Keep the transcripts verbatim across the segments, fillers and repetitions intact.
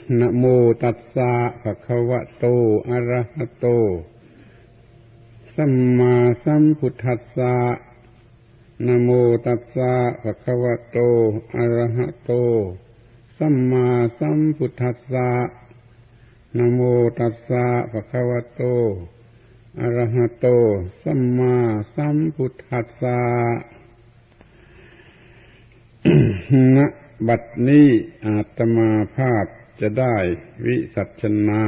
นะโมตัสสะภะคะวะโตอะระหะโตสัมมาสัมพุทธัสสะนะโมตัสสะภะคะวะโตอะระหะโตสัมมาสัมพุทธัสสะนะโมตัสสะภะคะวะโตอะระหะโตสัมมาสัมพุทธัสสะ ณ บัดนี้อาตมาภาพจะได้วิสัชนา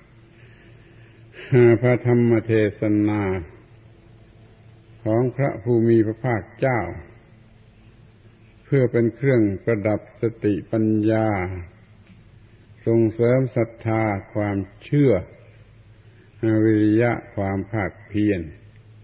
พระธรรมเทศนาของพระภูมิพระภาคเจ้าเพื่อเป็นเครื่องประดับสติปัญญาส่งเสริมศรัทธาความเชื่อวิริยะความภาคเพียร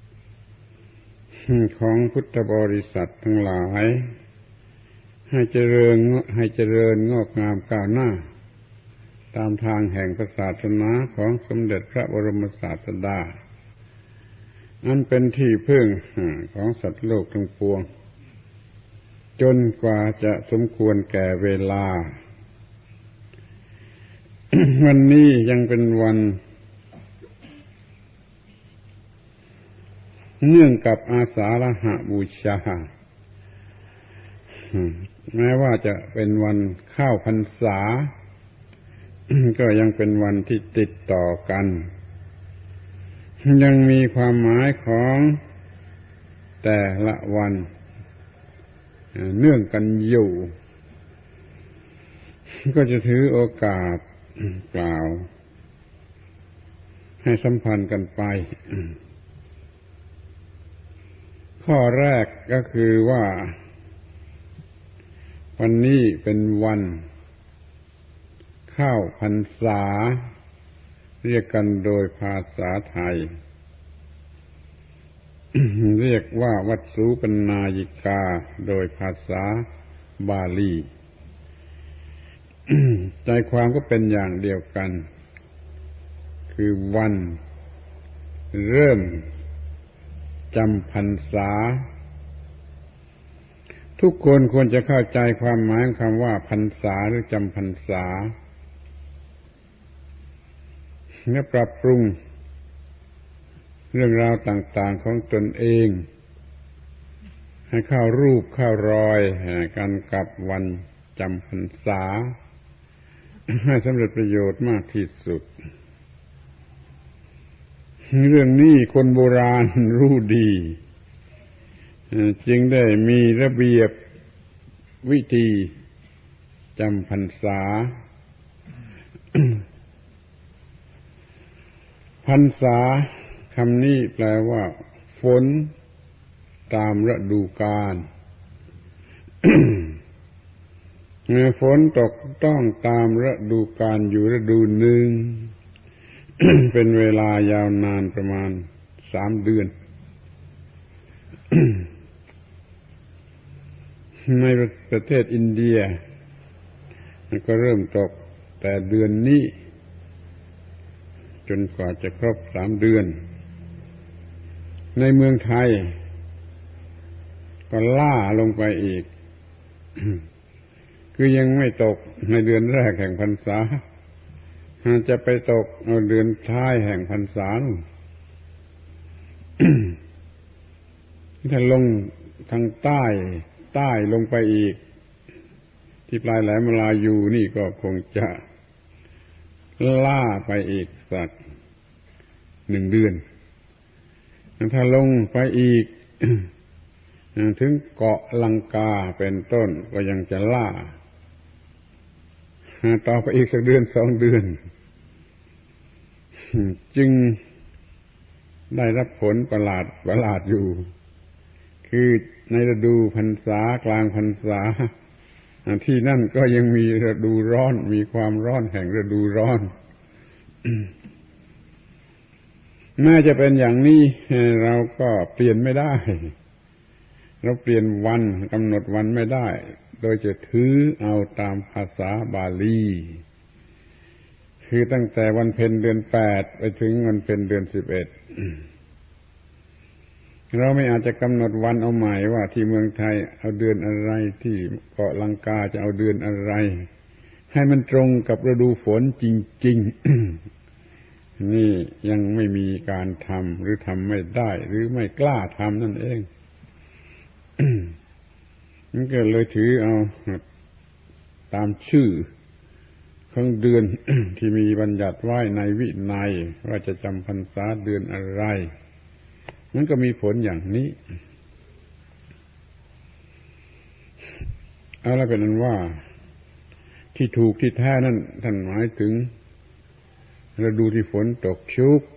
ของพุทธบริษัททั้งหลายให้เจริญให้เจริญงอกงามก้าวหน้าตามทางแห่งศาสนาของสมเด็จพระบรมศาสดาอันเป็นที่พึ่งของสัตว์โลกทั้งปวงจนกว่าจะสมควรแก่เวลา วันนี้ยังเป็นวันเนื่องกับอาสาฬหบูชาแม้ว่าจะเป็นวันเข้าพรรษาก็ยังเป็นวันที่ติดต่อกันยังมีความหมายของแต่ละวันเนื่องกันอยู่ก็จะถือโอกาสกล่าวให้สัมพันธ์กันไปข้อแรกก็คือว่าวันนี้เป็นวันเข้าพรรษาเรียกกันโดยภาษาไทย เรียกว่าวัดสูปนายิกาโดยภาษาบาลี ใจความก็เป็นอย่างเดียวกันคือวันเริ่มจำพรรษาทุกคนควรจะเข้าใจความหมายของคำว่าพรรษาหรือจำพรรษาและปรับปรุงเรื่องราวต่างๆของตนเองให้เข้ารูปเข้ารอยกันกับวันจำพรรษาให้สำเร็จประโยชน์มากที่สุดเรื่องนี้คนโบราณรู้ดีจึงได้มีระเบียบวิธีจำพรรษา พรรษาคำนี้แปลว่าฝนตามฤดูกาล ฝนตกต้องตามฤดูกาลอยู่ฤดูหนึ่ง เป็นเวลายาวนานประมาณสามเดือน ในประเทศอินเดียมันก็เริ่มตกแต่เดือนนี้จนกว่าจะครบสามเดือนในเมืองไทยก็ล่าลงไปอีก คือยังไม่ตกในเดือนแรกแห่งพรรษาจะไปตกเอาเดือนท้ายแห่งพรรษา ถ้าลงทางใต้ใต้ลงไปอีกที่ปลายแหลมมลายูนี่ก็คงจะล่าไปอีกสักหนึ่งเดือนถ้าลงไปอีก ถึงเกาะลังกาเป็นต้นก็ยังจะล่าต่อไปอีกสักเดือนสองเดือนจึงได้รับผลประหลาดประหลาดอยู่คือในฤดูพรรษากลางพรรษาที่นั่นก็ยังมีฤดูร้อนมีความร้อนแห่งฤดูร้อน แม้จะเป็นอย่างนี้เราก็เปลี่ยนไม่ได้เราเปลี่ยนวันกำหนดวันไม่ได้โดยจะถือเอาตามภาษาบาลีคือตั้งแต่วันเพ็ญเดือนแปดไปถึงวันเพ็ญเดือนสิบเอ็ด เราไม่อาจจะกำหนดวันเอาใหม่ว่าที่เมืองไทยเอาเดือนอะไรที่เกาะลังกาจะเอาเดือนอะไรให้มันตรงกับฤดูฝนจริงๆ นี่ยังไม่มีการทำหรือทำไม่ได้หรือไม่กล้าทำนั่นเอง มันก็เลยถือเอาตามชื่อของเดือน ที่มีบัญญัติไว้ในวินัยว่าจะจำพรรษาเดือนอะไรมันก็มีผลอย่างนี้เอาละเป็นนั้นว่าที่ถูกที่แท้นั่นท่านหมายถึงฤดูที่ฝนตกชุก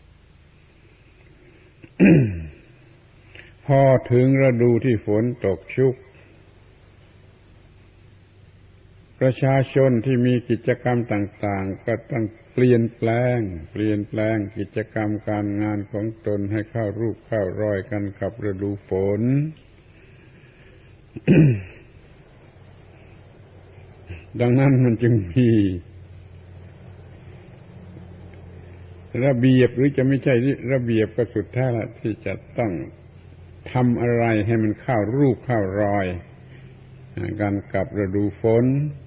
พอถึงฤดูที่ฝนตกชุกประชาชนที่มีกิจกรรมต่างๆก็ต้องเปลี่ยนแปลงเปลี่ยนแปลงกิจกรรมการงานของตนให้เข้ารูปเข้ารอยกันกับฤดูฝน ดังนั้นมันจึงมีระเบียบหรือจะไม่ใช่ระเบียบก็สุดแท้ละที่จะต้องทำอะไรให้มันเข้ารูปเข้ารอยกันกับฤดูฝน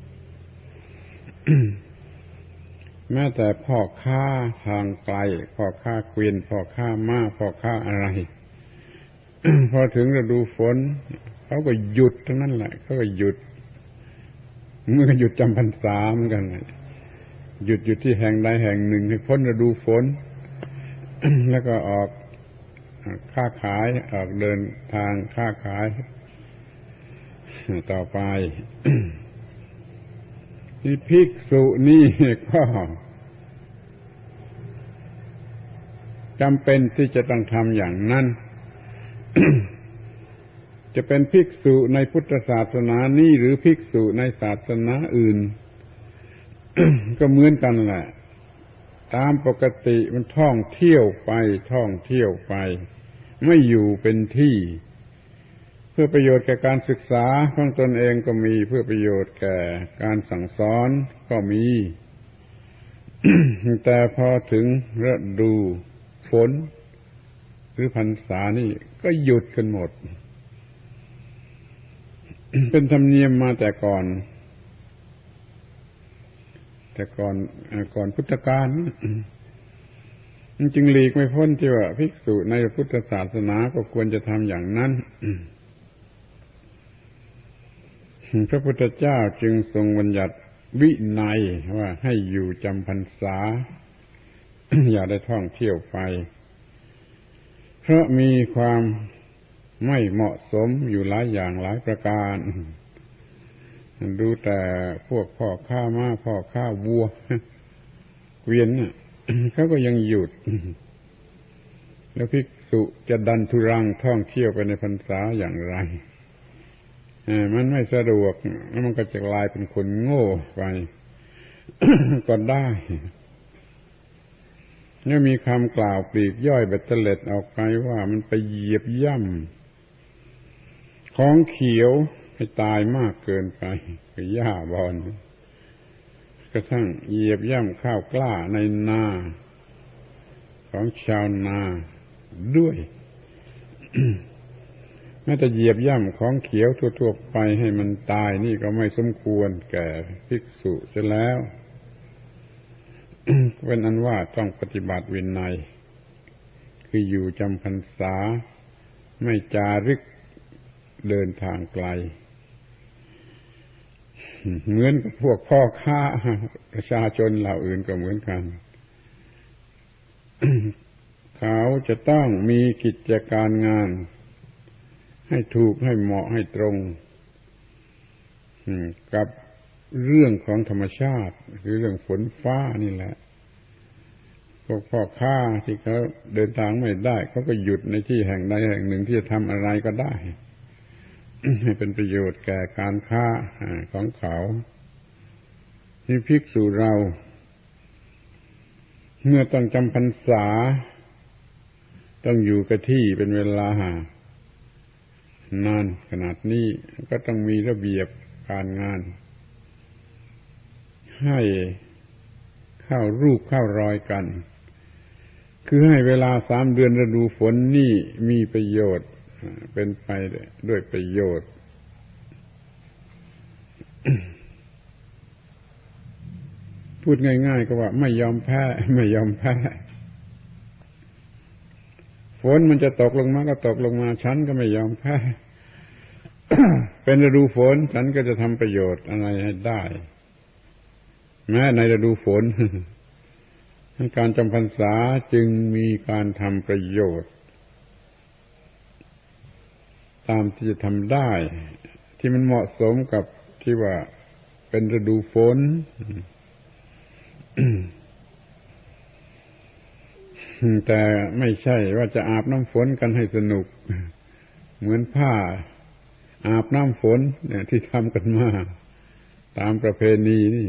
แม้แต่พ่อค้าทางไกลพ่อค้าเกวียนพ่อค้าม้าพ่อค้าอะไร พอถึงฤดูฝนเขาก็หยุดทั้งนั้นแหละเขาก็หยุดเมื่อหยุดจำพรรษาเหมือนกันหยุดอยู่ที่แห่งใดแห่งหนึ่งให้พ้นฤดูฝน แล้วก็ออกค้าขายออกเดินทางค้าขายต่อไป ที่ภิกษุนี่ก็จำเป็นที่จะต้องทำอย่างนั้น จะเป็นภิกษุในพุทธศาสนานี้หรือภิกษุในศาสนาอื่น ก็เหมือนกันแหละตามปกติมันท่องเที่ยวไปท่องเที่ยวไปไม่อยู่เป็นที่เพื่อประโยชน์แก่การศึกษาของตนเองก็มีเพื่อประโยชน์แก่การสั่งสอนก็มี แต่พอถึงฤดูฝนหรือพรรษานี่ก็หยุดกันหมด เป็นธรรมเนียมมาแต่ก่อนแต่ก่อนก่อนพุทธกาลมันจึงหลีกไม่พ้นที่ว่าภิกษุในพุทธศาสนาก็ควรจะทำอย่างนั้นพระพุทธเจ้าจึงทรงบัญญัติวินัยว่าให้อยู่จำพรรษา อย่าได้ท่องเที่ยวไปเพราะมีความไม่เหมาะสมอยู่หลายอย่างหลายประการดูแต่พวกพ่อค้าม้าพ่อค้าวัวเกวียนน่ะ เขาก็ยังหยุดแล้วภิกษุจะดันทุรังท่องเที่ยวไปในพรรษาอย่างไรมันไม่สะดวกแล้วมันก็จะกลายเป็นคนโง่ไป ก็ได้แล้วมีคำกล่าวปลีกย่อยเบ็ดเตล็ดออกไปว่ามันไปเหยียบย่ำของเขียวให้ตายมากเกินไปคือหญ้าบอนกระทั่งเหยียบย่ำข้าวกล้าในนาของชาวนาด้วย แม้แต่เหยียบย่ำของเขียวทั่วๆไปให้มันตายนี่ก็ไม่สมควรแก่ภิกษุเสียแล้ว เป็นอันว่าต้องปฏิบัติวินัยคืออยู่จำพรรษาไม่จาริกเดินทางไกลเหมือนกับพวกพ่อค้าประชาชนเหล่าอื่นก็เหมือนกัน เขาจะต้องมีกิจการงานให้ถูกให้เหมาะให้ตรงกับเรื่องของธรรมชาติคือเรื่องฝนฟ้านี่แหละพวกพ่อค้าที่เขาเดินทางไม่ได้เขาก็หยุดในที่แห่งใดแห่งหนึ่งที่จะทำอะไรก็ได้ ให้เป็นประโยชน์แก่การค้าของเขาที่ภิกษุเราเมื่อต้องจำพรรษาต้องอยู่กับที่เป็นเวลานานขนาดนี้ก็ต้องมีระเบียบการงานให้เข้ารูปเข้ารอยกันคือให้เวลาสามเดือนฤดูฝนนี่มีประโยชน์เป็นไปด้วยประโยชน์พูดง่ายๆก็ว่าไม่ยอมแพ้ไม่ยอมแพ้ฝนมันจะตกลงมาก็ตกลงมาฉันก็ไม่ยอมแพ้ เป็นฤดูฝนฉันก็จะทำประโยชน์อะไรให้ได้แม้ในฤดูฝน การจำพรรษาจึงมีการทำประโยชน์ตามที่จะทำได้ที่มันเหมาะสมกับที่ว่าเป็นฤดูฝน แต่ไม่ใช่ว่าจะอาบน้ำฝนกันให้สนุกเหมือนผ้าอาบน้ำฝนเนี่ยที่ทำกันมาตามประเพณีนี่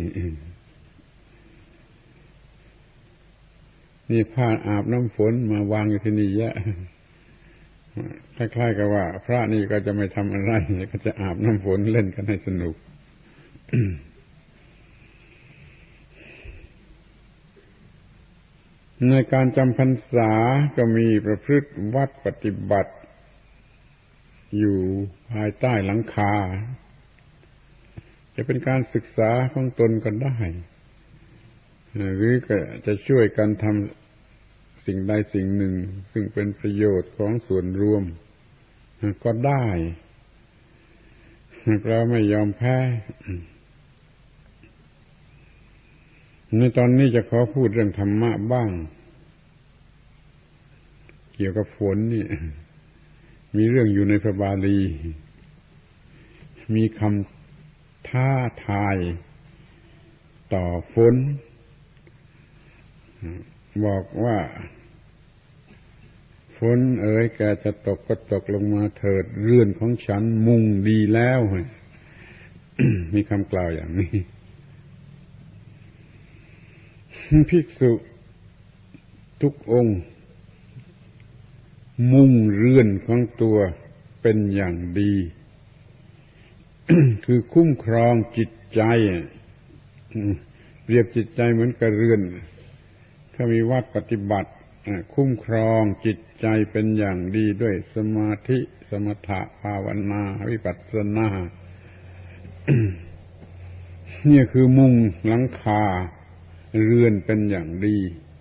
นี่ผ้าอาบน้ำฝนมาวางอยู่ที่นี่เยอะคล้ายๆกับว่าพระนี่ก็จะไม่ทำอะไรก็จะอาบน้ำฝนเล่นกันให้สนุก ในการจำพรรษาก็มีประพฤติวัดปฏิบัติอยู่ภายใต้หลังคาจะเป็นการศึกษาของตนก็ได้หรือก็จะช่วยกันทำสิ่งใดสิ่งหนึ่งซึ่งเป็นประโยชน์ของส่วนรวมก็ได้เราไม่ยอมแพ้ในตอนนี้จะขอพูดเรื่องธรรมะบ้างเกี่ยวกับฝนนี่มีเรื่องอยู่ในพระบาลีมีคำท้าทายต่อฝนบอกว่าฝนเอ๋ยแกจะตกก็ตกลงมาเถิดเรือนของฉันมุงดีแล้ว มีคำกล่าวอย่างนี้ภิกษุทุกองค์มุงเรือนของตัวเป็นอย่างดี คือคุ้มครองจิตใจเปรียบจิตใจเหมือนกับเรือนถ้ามีวัดปฏิบัติคุ้มครองจิตใจเป็นอย่างดีด้วยสมาธิสมถะภาวนาวิปัสสนา นี่คือมุงหลังคาเรือนเป็นอย่างดี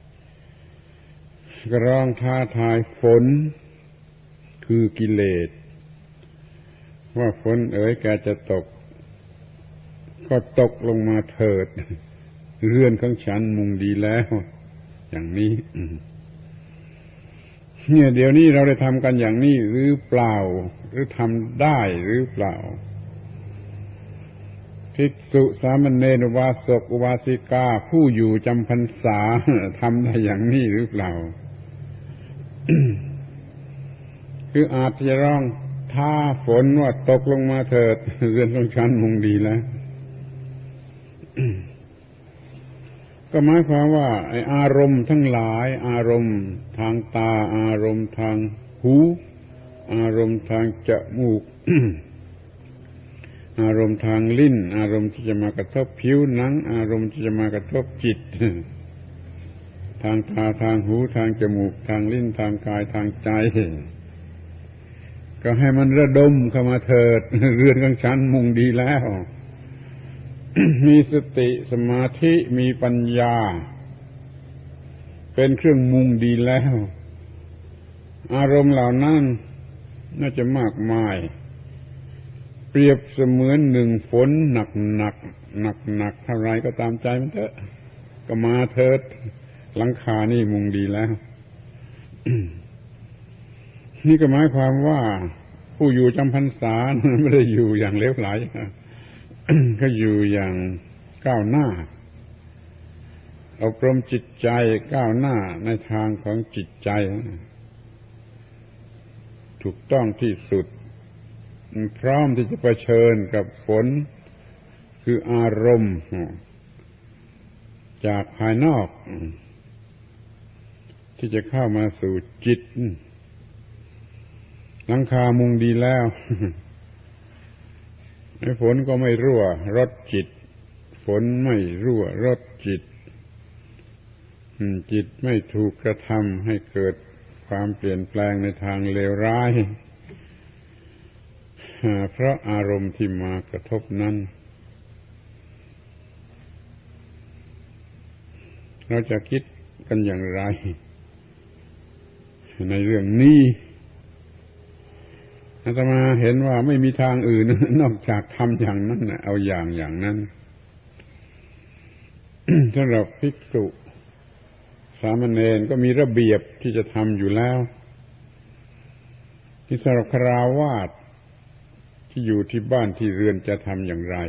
กร้องท้าทายฝนคือกิเลสว่าฝนเอ๋ยแกจะตกก็ตกลงมาเถิดเรือนของฉันมุงดีแล้วอย่างนี้เนี่ยเดี๋ยวนี้เราได้ทำกันอย่างนี้หรือเปล่าหรือทำได้หรือเปล่าภิกษุสามเณรอุบาสกอุบาสิกาผู้อยู่จำพรรษาทำได้อย่างนี้หรือเปล่า คืออาจจะร้องท้าฝนว่าตกลงมาเถิดเรือนของฉันมุงดีแล้ว ก็หมายความว่าไอ้อารมณ์ทั้งหลายอารมณ์ทางตาอารมณ์ทางหูอารมณ์ทางจมูก อารมณ์ทางลิ้นอารมณ์ที่จะมากระทบผิวหนังอารมณ์ที่จะมากระทบจิต ทางตาทางหูทางจมูกทางลิ้นทางกายทางใจก็ให้มันระดมเข้ามาเถิดเรือนของฉันมุงดีแล้ว มีสติสมาธิมีปัญญาเป็นเครื่องมุงดีแล้วอารมณ์เหล่านั้นน่าจะมากมายเปรียบเสมือนหนึ่งฝนหนักหนักหนักหนักเท่าไรก็ตามใจมันเถอะก็มาเถิดหลังคานี่มุงดีแล้ว นี่ก็หมายความว่าผู้อยู่จำพรรษาไม่ได้อยู่อย่างเลวไหล ก็อยู่อย่างก้าวหน้าอบรมจิตใจก้าวหน้าในทางของจิตใจถูกต้องที่สุดพร้อมที่จะเผชิญกับฝนคืออารมณ์จากภายนอกที่จะเข้ามาสู่จิตหลังคามุงดีแล้วฝนก็ไม่รั่วรดจิตฝนไม่รั่วรดจิตจิตไม่ถูกกระทำให้เกิดความเปลี่ยนแปลงในทางเลวร้ายเพราะอารมณ์ที่มากระทบนั้นเราจะคิดกันอย่างไรในเรื่องนี้อาตมาเห็นว่าไม่มีทางอื่นนอกจากทำอย่างนั้นเอาอย่างอย่างนั้น สำหรับภิกษุสามเณรก็มีระเบียบที่จะทำอยู่แล้วที่สำหรับฆราวาสที่อยู่ที่บ้านที่เรือนจะทำอย่างไร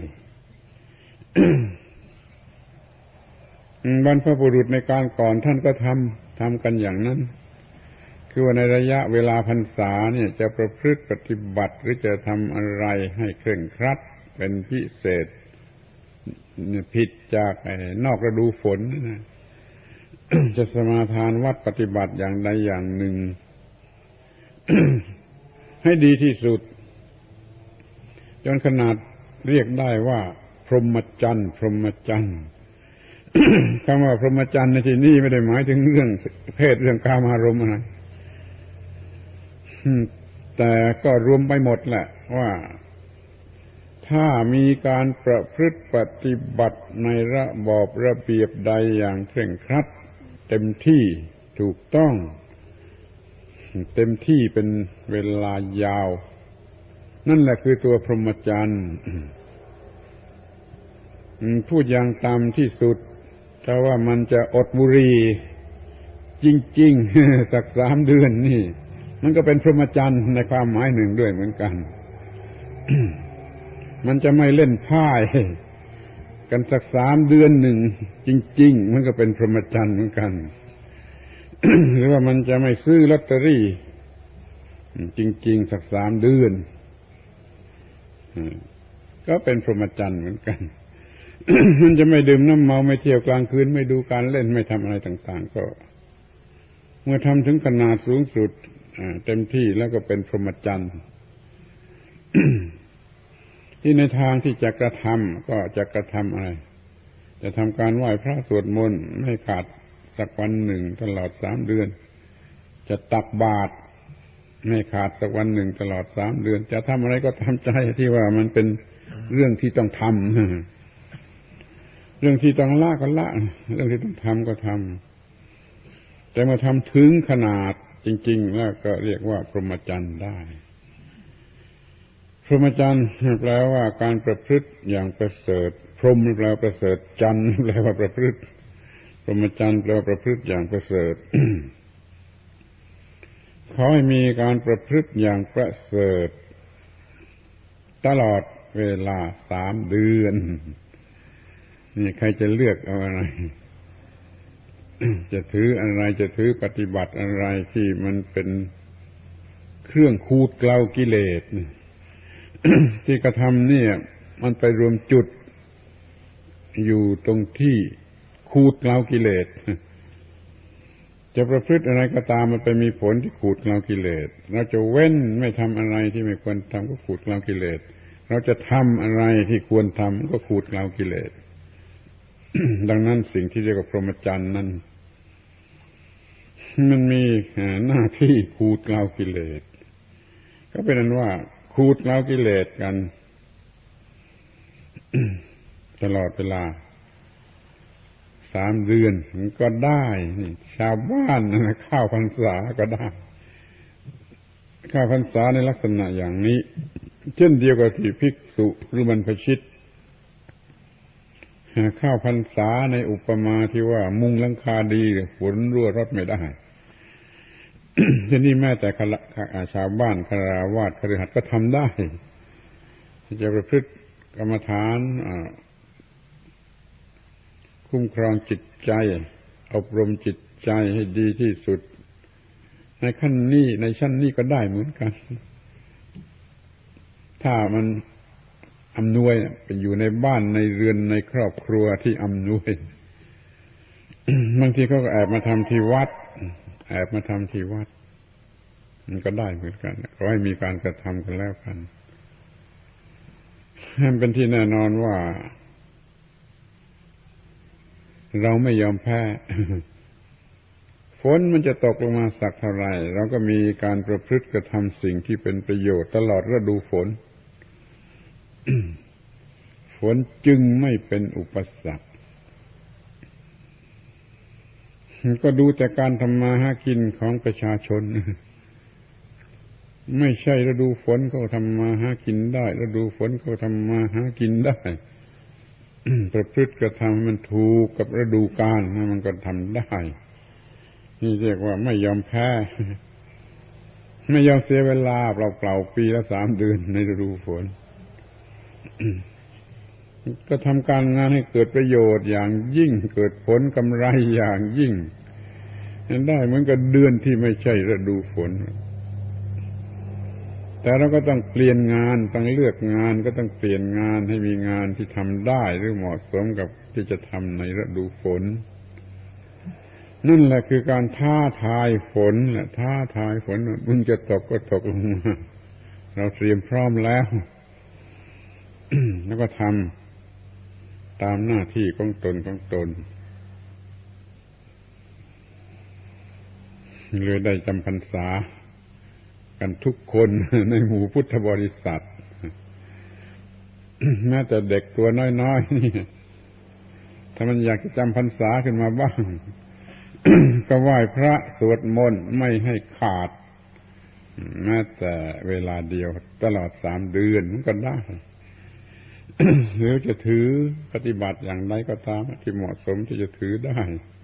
บรรพบุรุษในการก่อนท่านก็ทำทำกันอย่างนั้นคือว่าในระยะเวลาพรรษาเนี่ยจะประพฤติปฏิบัติหรือจะทำอะไรให้เคร่งครัดเป็นพิเศษผิดจากนอกฤดูฝนนะ จะสมาทานวัดปฏิบัติอย่างใดอย่างหนึ่ง ให้ดีที่สุดจนขนาดเรียกได้ว่าพรหมจรรย์พรหมจรรย์คำว่าพรหมจรรย์ในที่นี้ไม่ได้หมายถึงเรื่องเพศเรื่องกามารมณ์อะไรแต่ก็รวมไปหมดแหละว่าถ้ามีการประพฤติปฏิบัติในระบอบระเบียบใดอย่างเคร่งครัดเต็มที่ถูกต้องเต็มที่เป็นเวลายาวนั่นแหละคือตัวพรหมจรรย์พูดอย่างตามที่สุดแต่ว่ามันจะอดบุหรี่จริงๆสักสามเดือนนี่มันก็เป็นพรหมจรรย์ในความหมายหนึ่งด้วยเหมือนกัน มันจะไม่เล่นไพ่กันสักสามเดือนหนึ่งจริงๆมันก็เป็นพรหมจรรย์เหมือนกัน หรือว่ามันจะไม่ซื้อลอตเตอรี่จริงๆสักสามเดือนก็เป็นพรหมจรรย์เหมือนกัน มันจะไม่ดื่มน้ำเมาไม่เที่ยวกลางคืนไม่ดูการเล่นไม่ทำอะไรต่างๆก็เมื่อทำถึงขนาดสูงสุดเต็มที่แล้วก็เป็นพรหมจรรย์ ที่ในทางที่จะกระทำก็จะกระทำอะไรจะทำการไหว้พระสวดมนต์ไม่ขาดสักวันหนึ่งตลอดสามเดือนจะตักบาตรไม่ขาดสักวันหนึ่งตลอดสามเดือนจะทำอะไรก็ทำใจที่ว่ามันเป็นเรื่องที่ต้องทำเรื่องที่ต้องละก็ละเรื่องที่ต้องทำก็ทำแต่มาทำถึงขนาดจริงๆแล้วก็เรียกว่าพรหมจรรย์ได้พรหมจรรย์แปลว่าการประพฤติอย่างประเสริฐพรหมแปลว่าประเสริฐจรรย์แปลว่าประพฤติพรหมจรรย์แปลว่าประพฤติอย่างประเสริฐ ขอให้มีการประพฤติอย่างประเสริฐตลอดเวลาสามเดือนนี่ใครจะเลือกเอาอะไร จะถืออะไรจะถือปฏิบัติอะไรที่มันเป็นเครื่องขูดเกลากิเลส ที่กระทำเนี่ยมันไปรวมจุดอยู่ตรงที่ขูดเกลากิเลส จะประพฤติอะไรก็ตามมันไปมีผลที่ขูดเกลากิเลสเราจะเว้นไม่ทำอะไรที่ไม่ควรทำก็ขูดเกลากิเลสเราจะทำอะไรที่ควรทำก็ขูดเกลากิเลส ดังนั้นสิ่งที่เรียกว่าพรหมจรรย์นั้นมันมีหน้าที่ขูดเกลากิเลสก็เป็นนั้นว่าขูดเกลากิเลสกัน ตลอดเวลาสามเดือนมันก็ได้นี่ชาวบ้านนะข้าวพรรษาก็ได้ข้าวพรรษาในลักษณะอย่างนี้เช่นเดียวกับที่ภิกษุหรือบรรพชิตข้าวพรรษาในอุปมาที่ว่ามุงหลังคาดีฝนรั่วรดไม่ได้ ที่นี่แม้แต่ชาวบ้านคฤหัสถ์คฤหัสถ์ก็ทำได้จะประพฤติกรรมฐานคุ้มครองจิตใจอบรมจิตใจให้ดีที่สุดในขั้นนี้ในชั้นนี้ก็ได้เหมือนกันถ้ามันอำนวยไปอยู่ในบ้านในเรือนในครอบครัวที่อำนวย บางทีเขาก็แอบมาทำที่วัดแอบมาทำที่วัดมันก็ได้เหมือนกันขอให้มีการกระทำกันแล้วกันให้เป็นที่แน่นอนว่าเราไม่ยอมแพ้ ฝนมันจะตกลงมาสักเท่าไรเราก็มีการประพฤติกระทำสิ่งที่เป็นประโยชน์ตลอดฤดูฝน ฝนจึงไม่เป็นอุปสรรคก็ดูแต่การทำมาหากินของประชาชนไม่ใช่ฤดูฝนเขาทำมาหากินได้ฤดูฝนเขาทำมาหากินได้ ประพฤติกระทำมันถูกกับฤดูกาลนะมันก็ทำได้นี่เรียกว่าไม่ยอมแพ้ไม่ยอมเสียเวลาเปล่าๆปีละสามเดือนในฤดูฝน ก็ทำการงานให้เกิดประโยชน์อย่างยิ่งเกิดผลกำไรอย่างยิ่งได้เหมือนกับเดือนที่ไม่ใช่ฤดูฝนแต่เราก็ต้องเปลี่ยนงานต้องเลือกงานก็ต้องเปลี่ยนงานให้มีงานที่ทำได้หรือเหมาะสมกับที่จะทำในฤดูฝนนั่นแหละคือการท้าทายฝนแหละท้าทายฝนมึงจะตกก็ตกลงมาเราเตรียมพร้อมแล้ว แล้วก็ทำตามหน้าที่ของตนของตนเลยได้จำพรรษากันทุกคนในหมู่พุทธบริษัท แม้แต่เด็กตัวน้อยๆนี่ถ้ามันอยากจะจำพรรษาขึ้นมาบ้าง ก็ไหว้พระสวดมนต์ไม่ให้ขาดแม้แต่เวลาเดียวตลอดสามเดือนมันก็ได้ หรือจะถือปฏิบัติอย่างไรก็ตามที่เหมาะสมที่จะถือได้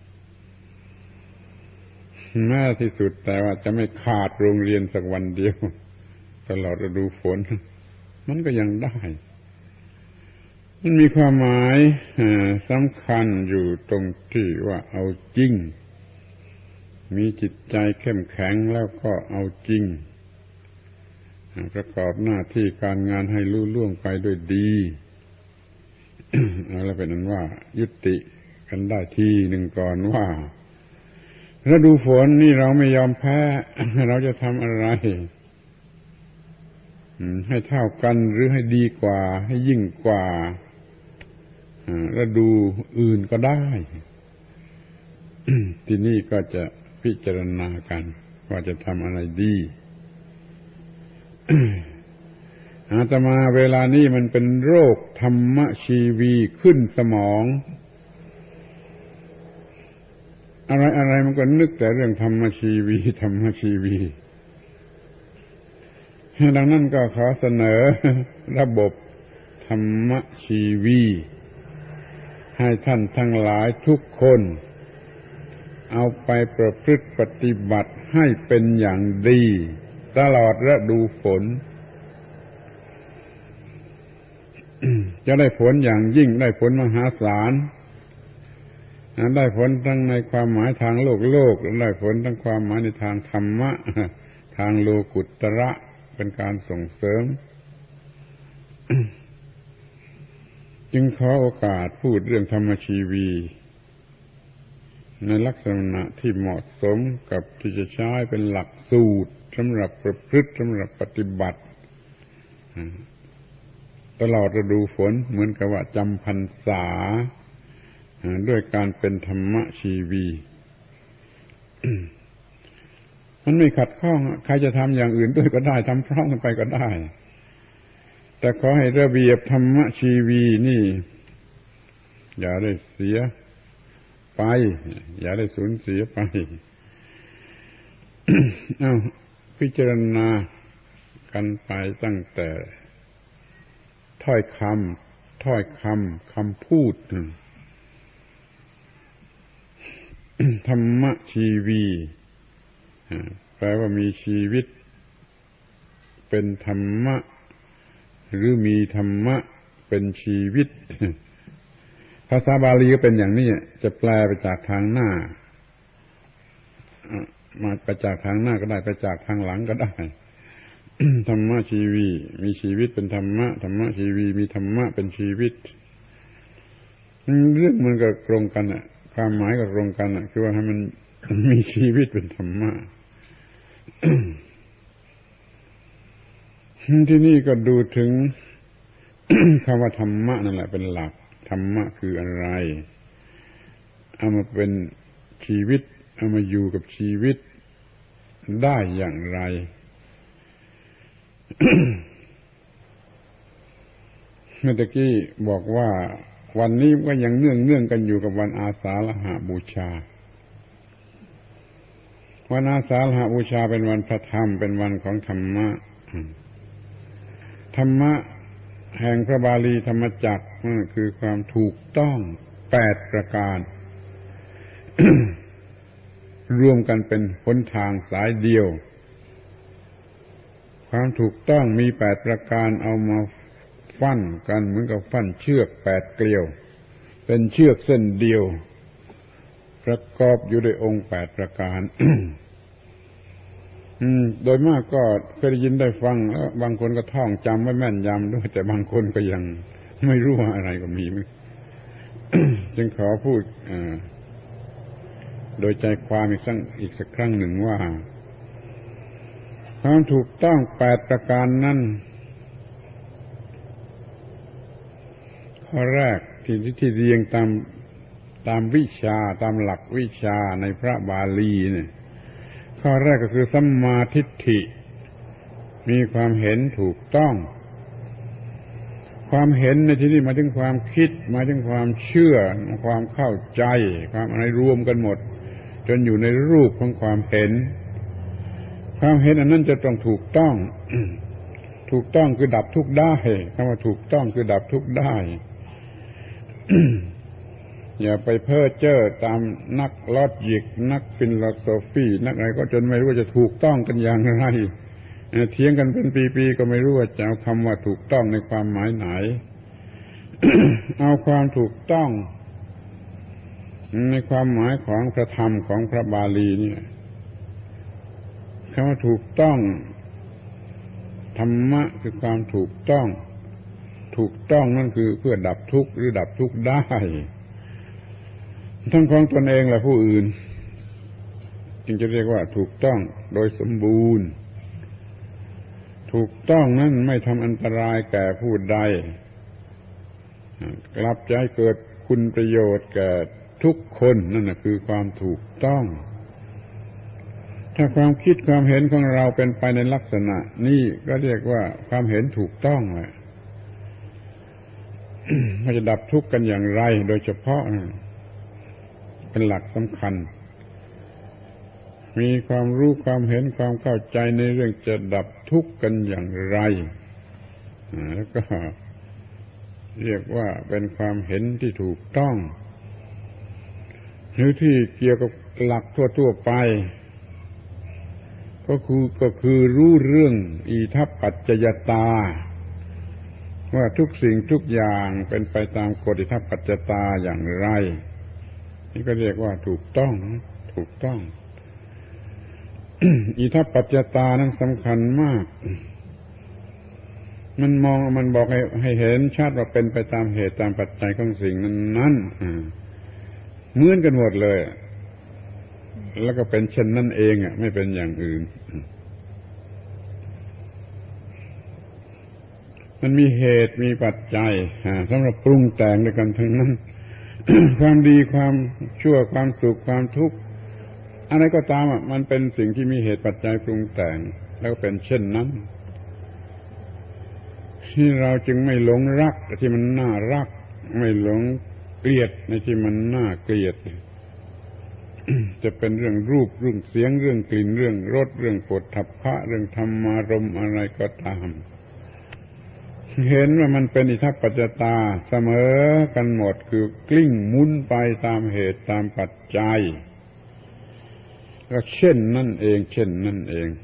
แม้ที่สุดแต่ว่าจะไม่ขาดโรงเรียนสักวันเดียวตลอดฤดูฝนมันก็ยังได้มันมีความหมายสำคัญอยู่ตรงที่ว่าเอาจริงมีจิตใจเข้มแข็งแล้วก็เอาจริงประกอบหน้าที่การงานให้ลุล่วงไปด้วยดี เอาละเป็นนั้นว่ายุติกันได้ทีหนึ่งก่อนว่าฤดูฝนนี่เราไม่ยอมแพ้ เราจะทำอะไรให้เท่ากันหรือให้ดีกว่าให้ยิ่งกว่าฤดูอื่นก็ได้ ที่นี่ก็จะพิจารณากันว่าจะทำอะไรดี อาตมาเวลานี้มันเป็นโรคธรรมชีวีขึ้นสมองอะไรอะไรมันก็นึกแต่เรื่องธรรมชีวีธรรมชีวีดังนั้นก็ขอเสนอระบบธรรมชีวีให้ท่านทั้งหลายทุกคนเอาไปประพฤติปฏิบัติให้เป็นอย่างดีตลอดฤดูฝน จะได้ผลอย่างยิ่งได้ผลมหาศาลได้ผลทั้งในความหมายทางโลกโลกและได้ผลทั้งความหมายในทางธรรมะทางโลกุตระเป็นการส่งเสริม จึงขอโอกาสพูดเรื่องธรรมชีวีในลักษณะที่เหมาะสมกับที่จะใช้เป็นหลักสูตรสำหรับประพฤติสำหรับปฏิบัติตลอดฤดูฝนเหมือนกับว่าจำพรรษาด้วยการเป็นธรรมชีวี มันไม่ขัดข้องใครจะทำอย่างอื่นด้วยก็ได้ทำพร้อมกันไปก็ได้แต่ขอให้ระเบียบธรรมชีวีนี่อย่าได้เสียไปอย่าได้สูญเสียไป เอ้าพิจารณากันไปตั้งแต่ถ้อยคำถ้อยคำคำพูด ธรรมชีวีแปลว่ามีชีวิตเป็นธรรมะหรือมีธรรมะเป็นชีวิต ภาษาบาลีก็เป็นอย่างนี้จะแปลไปจากทางหน้ามาไปจากทางหน้าก็ได้ไปจากทางหลังก็ได้ ธรรมะชีวีมีชีวิตเป็นธรรมะธรรมะชีวีมีธรรมะเป็นชีวิตเรื่องมันก็ตรงกันน่ะความหมายก็ตรงกันน่ะคือว่าให้มันมีชีวิตเป็นธรรมะ ที่นี่ก็ดูถึง คำว่าธรรมะนั่นแหละเป็นหลักธรรมะคืออะไรเอามาเป็นชีวิตเอามาอยู่กับชีวิตได้อย่างไร เมื่อกี้บอกว่าวันนี้ก็ยังเนื่องเนื่องกันอยู่กับวันอาสาฬหบูชาวันอาสาฬหบูชาเป็นวันพระธรรมเป็นวันของธรรมะธรรมะแห่งพระบาลีธรรมจักรนั่นคือความถูกต้องแปดประการ รวมกันเป็นหนทางสายเดียวความถูกต้องมีแปดประการเอามาฟันกันเหมือนกับฟันเชือกแปดเกลียวเป็นเชือกเส้นเดียวประกอบอยู่ด้วยองค์แปดประการ โดยมากก็เคยได้ยินได้ฟังแล้วบางคนก็ท่องจำไว้แม่นยำด้วยแต่บางคนก็ยังไม่รู้ว่าอะไรก็มี จึงขอพูดโดยใจความอีกสักอีกสักครั้งหนึ่งว่าความถูกต้องแปดประการนั้นข้อแรกที่ที่เรียงตามตามวิชาตามหลักวิชาในพระบาลีเนี่ยข้อแรกก็คือสัมมาทิฏฐิมีความเห็นถูกต้องความเห็นในที่นี้หมายถึงความคิดหมายถึงความเชื่อความเข้าใจความอะไรรวมกันหมดจนอยู่ในรูปของความเห็นความเห็นอันนั้นจะต้องถูกต้อง ถูกต้องคือดับทุกข์ได้คำว่าถูกต้องคือดับทุกข์ได้ อย่าไปเพ้อเจ้อตามนักลอจิกนักฟิโลโซฟีนักอะไรก็จนไม่รู้ว่าจะถูกต้องกันอย่างไรเถียงกันเป็นปีๆก็ไม่รู้ว่าจะเอาคำว่าถูกต้องในความหมายไหน เอาความถูกต้องในความหมายของพระธรรมของพระบาลีนี่คำว่าถูกต้องธรรมะคือความถูกต้องถูกต้องนั่นคือเพื่อดับทุกข์หรือดับทุกข์ได้ทั้งของตนเองและผู้อื่นจึงจะเรียกว่าถูกต้องโดยสมบูรณ์ถูกต้องนั้นไม่ทำอันตรายแก่ผู้ใดกลับจะให้เกิดคุณประโยชน์แก่ทุกคนนั่นนะคือความถูกต้องถ้าความคิดความเห็นของเราเป็นไปในลักษณะนี้ก็เรียกว่าความเห็นถูกต้องแหละ มันจะดับทุกข์กันอย่างไรโดยเฉพาะเป็นหลักสำคัญมีความรู้ความเห็นความเข้าใจในเรื่องจะดับทุกข์กันอย่างไรแล้วก็เรียกว่าเป็นความเห็นที่ถูกต้องหรือที่เกี่ยวกับหลักทั่วๆไปก็คือก็คือรู้เรื่องอิทัปปัจจยตาว่าทุกสิ่งทุกอย่างเป็นไปตามกฎอิทัปปัจจตาอย่างไรนี่ก็เรียกว่าถูกต้องถูกต้อง อิทัปปัจจตานั้นสำคัญมากมันมองมันบอกให้ให้เห็นชัดว่าเป็นไปตามเหตุตามปัจจัยของสิ่งนั้นนั้นเหมือนกันหมดเลยแล้วก็เป็นเช่นนั้นเองอ่ะไม่เป็นอย่างอื่นมันมีเหตุมีปัจจัยสำหรับปรุงแต่งด้วยกันทั้งนั้น ความดีความชั่วความสุขความทุกข์อะไรก็ตามอ่ะมันเป็นสิ่งที่มีเหตุปัจจัยปรุงแต่งแล้วเป็นเช่นนั้นที่เราจึงไม่หลงรักที่มันน่ารักไม่หลงเกลียดในที่มันน่าเกลียด จะเป็นเรื่องรูปเรื่องเสียงเรื่องกลิ่นเรื่องรสเรื่องโผฏฐัพพะเรื่องธรรมารมณ์อะไรก็ตามเห็นว่ามันเป็นอิทัปปัจจตาเสมอกันหมดคือกลิ้งหมุนไปตามเหตุตามปัจจัยก็เช่นนั่นเองเช่นนั่นเอง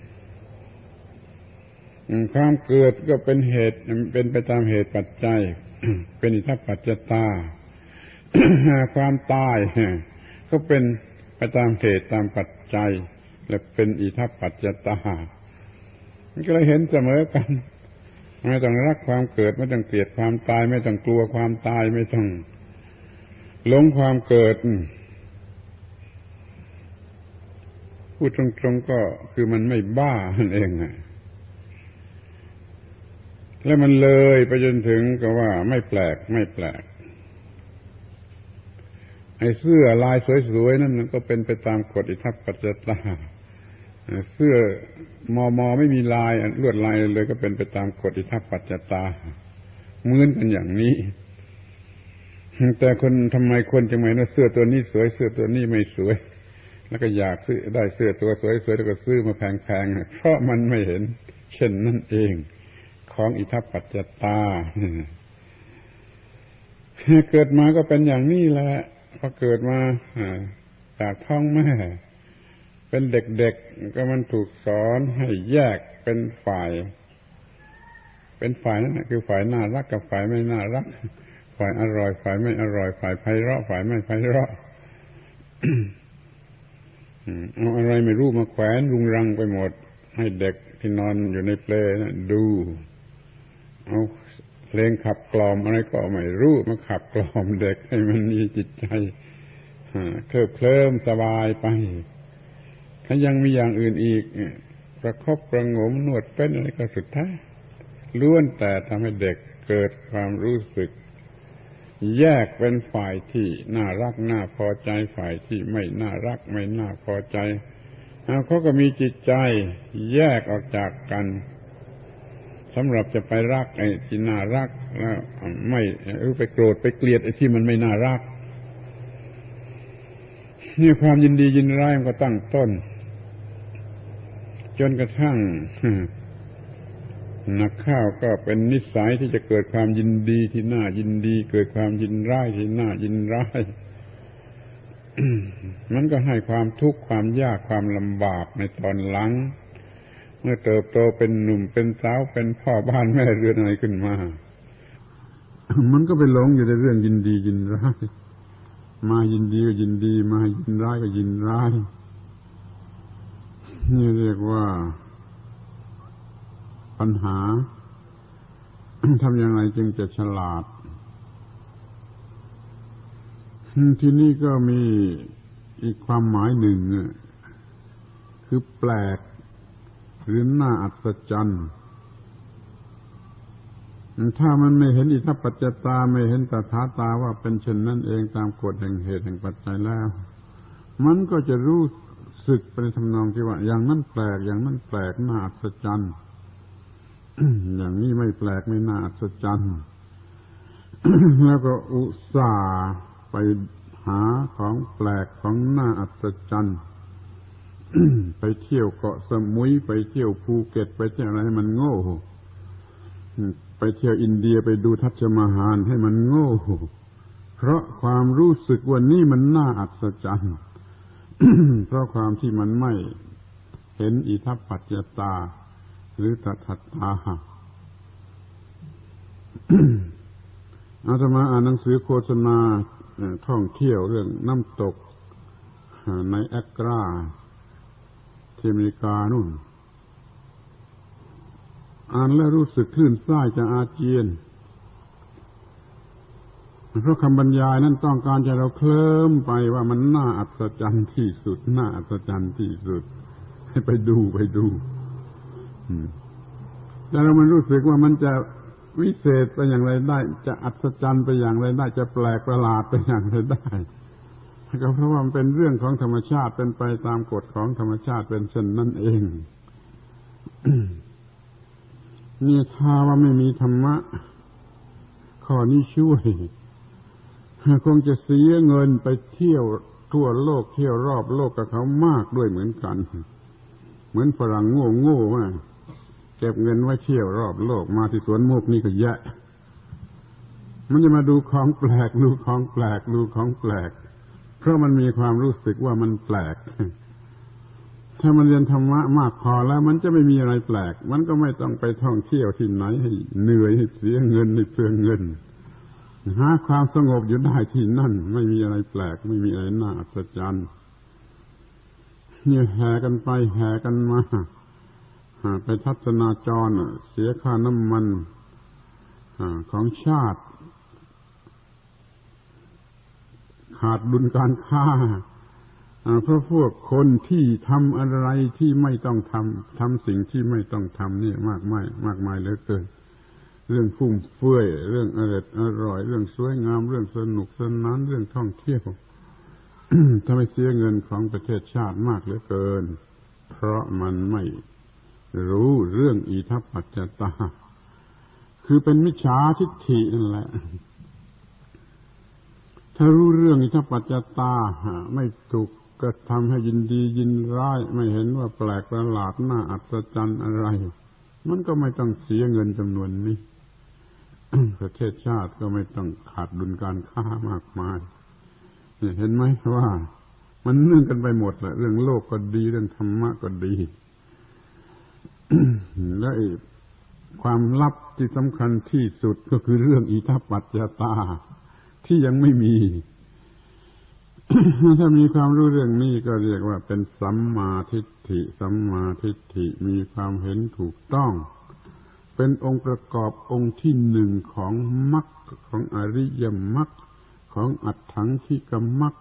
ความเกิดก็เป็นเหตุเป็นไปตามเหตุปัจจัย เป็นอิทัปปัจจตา ความตายก็เป็นไปตามเหตุตามปัจจัยและเป็นอิทัปปัจจตามันก็เลยเห็นเสมอกันไม่ต้องรักความเกิดไม่ต้องเกลียดความตายไม่ต้องกลัวความตายไม่ต้องหลงความเกิดพูดตรงๆก็คือมันไม่บ้านั่นเองแล้วมันเลยไปจนถึงก็ว่าไม่แปลกไม่แปลกไอ้เสื้อลายสวยๆนั่นมันก็เป็นไปตามกฎอิทัปปัจจตาเสื้อมอมอไม่มีลายลวดลายเลยก็เป็นไปตามกฎอิทัปปัจจตาเหมือนกันอย่างนี้แต่คนทำไมคนจึงไม่ว่าเสื้อตัวนี้สวยเสื้อตัวนี้ไม่สวยแล้วก็อยากซื้อได้เสื้อตัวสวยๆแล้วก็ซื้อมาแพงๆเพราะมันไม่เห็นเช่นนั่นเองของอิทัปปัจจตาเกิดมาก็เป็นอย่างนี้แหละพอเกิดมาจากท้องแม่เป็นเด็กๆก็มันถูกสอนให้แยกเป็นฝ่ายเป็นฝ่ายนั่นแหละคือฝ่ายน่ารักกับฝ่ายไม่น่ารักฝ่ายอร่อยฝ่ายไม่อร่อยฝ่ายไพเราะฝ่ายไม่ไพเราะเอาอะไรไม่รู้มาแขวนรุงรังไปหมดให้เด็กที่นอนอยู่ในเปลนะดูเอาเพลงขับกล่อมอะไรก็ไม่รู้มาขับกล่อมเด็กให้มันมีจิตใจเคลิบเคลิ้มสบายไปถ้ายังมีอย่างอื่นอีกประคบประหงมนวดเป็นอะไรก็สุดท้ายล้วนแต่ทำให้เด็กเกิดความรู้สึกแยกเป็นฝ่ายที่น่ารักน่าพอใจฝ่ายที่ไม่น่ารักไม่น่าพอใจเขาก็มีจิตใจแยกออกจากกันสำหรับจะไปรักไอ้ที่น่ารักแล้วไม่หรือไปโกรธไปเกลียดไอ้ที่มันไม่น่ารักนี่ความยินดียินร้ายมันก็ตั้งต้นจนกระทั่งหนักข้าวก็เป็นนิสัยที่จะเกิดความยินดีที่น่ายินดีเกิดความยินร้ายที่น่ายินร้าย มันก็ให้ความทุกข์ความยากความลำบากในตอนหลังเมื่อเติบโตเป็นหนุ่มเป็นสาวเป็นพ่อบ้านแม่เรือนอะไรขึ้นมา มันก็ไปหลงอยู่ในเรื่องยินดียินร้ายมายินดีก็ยินดีมายินร้ายก็ยินร้ายนี่เรียกว่าปัญหา ทำอย่างไรจึงจะฉลาดที่นี่ก็มีอีกความหมายหนึ่งคือแปลกหรือน่าอัศจรรย์ถ้ามันไม่เห็นอิทัปปัจจตาไม่เห็นตถาตาว่าเป็นเช่นนั้นเองตามกฎแห่งเหตุแห่งปัจจัยแล้วมันก็จะรู้สึกเป็นทำนองที่ว่าอย่างนั้นแปลกอย่างนั้นแปลกน่าอัศจรรย์ อย่างนี้ไม่แปลกไม่น่าอัศจรรย์ แล้วก็อุตส่าห์ไปหาของแปลกของน่าอัศจรรย์ ไปเที่ยวเกาะสมุยไปเที่ยวภูเก็ตไปเที่ยวอะไรให้มันโง่ไปเที่ยวอินเดียไปดูทัชมาฮาลให้มันโง่เพราะความรู้สึกว่านี่มันน่าอัศจรรย์ เพราะความที่มันไม่เห็นอิทัปปัจจตาหรือตถาตา อาตมาอ่านหนังสือโฆษณาท่องเที่ยวเรื่องน้ำตกในแอกราที่อเมริกานู่นอ่านแล้วรู้สึกคลื่นไส้จะอาเจียนเพราะคำบรรยายนั้นต้องการจะเราเคลิ้มไปว่ามันน่าอัศจรรย์ที่สุดน่าอัศจรรย์ที่สุดให้ไปดูไปดูแต่เรามันรู้สึกว่ามันจะวิเศษไปอย่างไรได้จะอัศจรรย์ไปอย่างไรได้จะแปลกประหลาดไปอย่างไรได้ก็เพราะว่ามันเป็นเรื่องของธรรมชาติเป็นไปตามกฎของธรรมชาติเป็นเช่นนั้นเอง นี่ถ้าว่าไม่มีธรรมะข้อนี้ช่วยคงจะเสียเงินไปเที่ยวทั่วโลกเที่ยวรอบโลกกับเขามากด้วยเหมือนกันเหมือนฝรั่งโง่โง่ว่าเก็บเงินไว้เที่ยวรอบโลกมาที่สวนโมกนี่ก็แยะมันจะมาดูของแปลกดูของแปลกดูของแปลกเพราะมันมีความรู้สึกว่ามันแปลกถ้ามันเรียนธรรมะมากพอแล้วมันจะไม่มีอะไรแปลกมันก็ไม่ต้องไปท่องเที่ยวที่ไหนให้เหนื่อยให้เสียเงินให้เปลืองเงินหาความสงบอยู่ได้ที่นั่นไม่มีอะไรแปลกไม่มีอะไรน่าอัศจรรย์เนี่ยแห่กันไปแห่กันมาไปทัศนาจรเสียค่าน้ำมันของชาติขาดดุลการค้าเพราะพวกคนที่ทำอะไรที่ไม่ต้องทำทำสิ่งที่ไม่ต้องทำนี่มากมายมากมายเหลือเกินเรื่องฟุ่มเฟือยเรื่องอร่อยอร่อยเรื่องสวยงามเรื่องสนุกสนานเรื่องท่องเที่ยว ทำให้เสียเงินของประเทศชาติมากเหลือเกินเพราะมันไม่รู้เรื่องอิทัปปัจจตาคือเป็นมิจฉาทิฏฐินั่นแหละถ้ารู้เรื่องอิทัปปัจจตาไม่ถูกก็ทำให้ยินดียินร้ายไม่เห็นว่าแปลกประหลาดน่าอัศจรรย์อะไรมันก็ไม่ต้องเสียเงินจำนวนนี้ ประเทศชาติก็ไม่ต้องขาดดุลการค้ามากมายเห็นไหมว่ามันเนื่องกันไปหมดแหละเรื่องโลกก็ดีเรื่องธรรมะก็ดี และความลับที่สำคัญที่สุดก็คือเรื่องอิทัปปัจจตาที่ยังไม่มี ถ้ามีความรู้เรื่องนี้ก็เรียกว่าเป็นสัมมาทิฏฐิสัมมาทิฏฐิมีความเห็นถูกต้องเป็นองค์ประกอบองค์ที่หนึ่งของมรรคของอริยมรรคของอัตถังคิกมรรค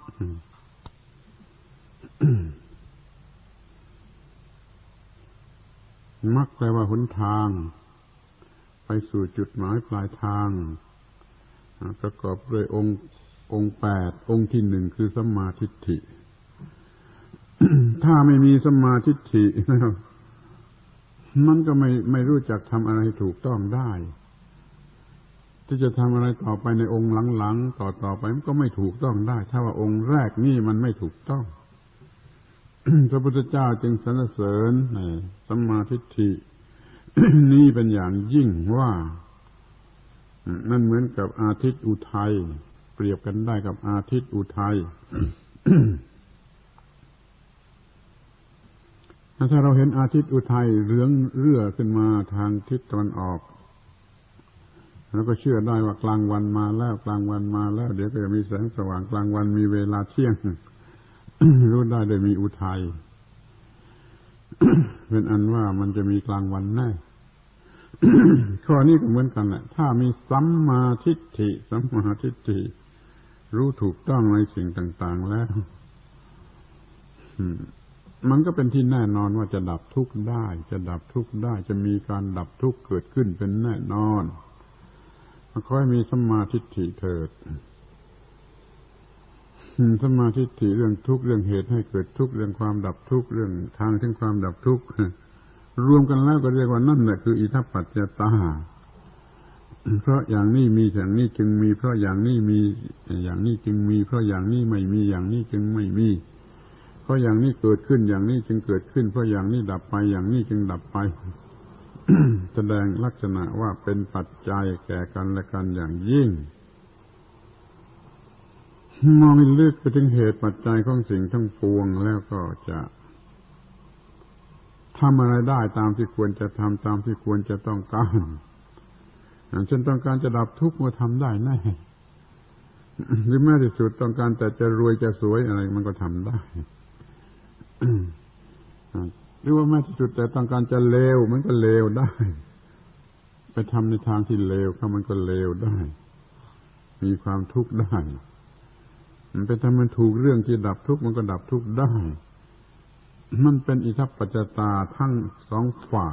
มรรคแปลว่าหนทางไปสู่จุดหมายปลายทางประกอบด้วยองค์องค์แปดองค์ที่หนึ่งคือสัมมาทิฏฐิ ถ้าไม่มีสัมมาทิฏฐิมันก็ไม่ไม่รู้จักทำอะไรถูกต้องได้ที่จะทำอะไรต่อไปในองค์หลังๆต่อต่อไปมันก็ไม่ถูกต้องได้ถ้าว่าองค์แรกนี่มันไม่ถูกต้อง พระพุทธเจ้าจึงสรรเสริญสัมมาทิฏฐิ นี่เป็นอย่างยิ่งว่านั่นเหมือนกับอาทิตย์อุทัยเปรียบกันได้กับอาทิตย์อุทัย ถ้าเราเห็นอาทิตย์อุทัยเรืองเรื่อขึ้นมาทางทิศตะวันออกแล้วก็เชื่อได้ว่ากลางวันมาแล้วกลางวันมาแล้วเดี๋ยวก็จะมีแสงสว่างกลางวันมีเวลาเที่ยง รู้ได้โดยมีอุทัย เป็นอันว่ามันจะมีกลางวันแน่ ข้อนี้ก็เหมือนกันแหละถ้ามีสัมมาทิฏฐิสัมมาทิฏฐิรู้ถูกต้องในสิ่งต่างๆแล้วมันก็เป็นที่แน่นอนว่าจะดับทุกข์ได้จะดับทุกข์ได้จะมีการดับทุกข์เกิดขึ้นเป็นแน่นอนขอให้มีสัมมาทิฏฐิเถิดสัมมาทิฏฐิเรื่องทุกข์เรื่องเหตุให้เกิดทุกข์เรื่องความดับทุกข์เรื่องทางถึงความดับทุกข์รวมกันแล้วก็เรียกว่านั่นแหละคืออิทัปปัจจตาเพราะอย่างนี้มีอย่างนี้จึงมีเพราะอย่างนี้มีอย่างนี้จึงมีเพราะอย่างนี้ไม่มีอย่างนี้จึงไม่มีเพราะอย่างนี้เกิดขึ้นอย่างนี้จึงเกิดขึ้นเพราะอย่างนี้ดับไปอย่างนี้จึงดับไป แสดงลักษณะว่าเป็นปัจจัยแก่กันและกันอย่างยิ่งมองลึกไปถึงเหตุปัจจัยของสิ่งทั้งปวงแล้วก็จะทำอะไรได้ตามที่ควรจะทำตามที่ควรจะต้องการเช่นต้องการจะดับทุกข์ก็ทำได้แน่หรือแม้ที่สุดต้องการแต่จะรวยจะสวยอะไรมันก็ทำได้หรือว่าแม้ที่สุดแต่ต้องการจะเลวมันก็เลวได้ไปทำในทางที่เลวเขามันก็เลวได้มีความทุกข์ได้มันไปทำมันถูกเรื่องที่ดับทุกข์มันก็ดับทุกข์ได้มันเป็นอิทัปปัจจตาทั้งสองฝ่าย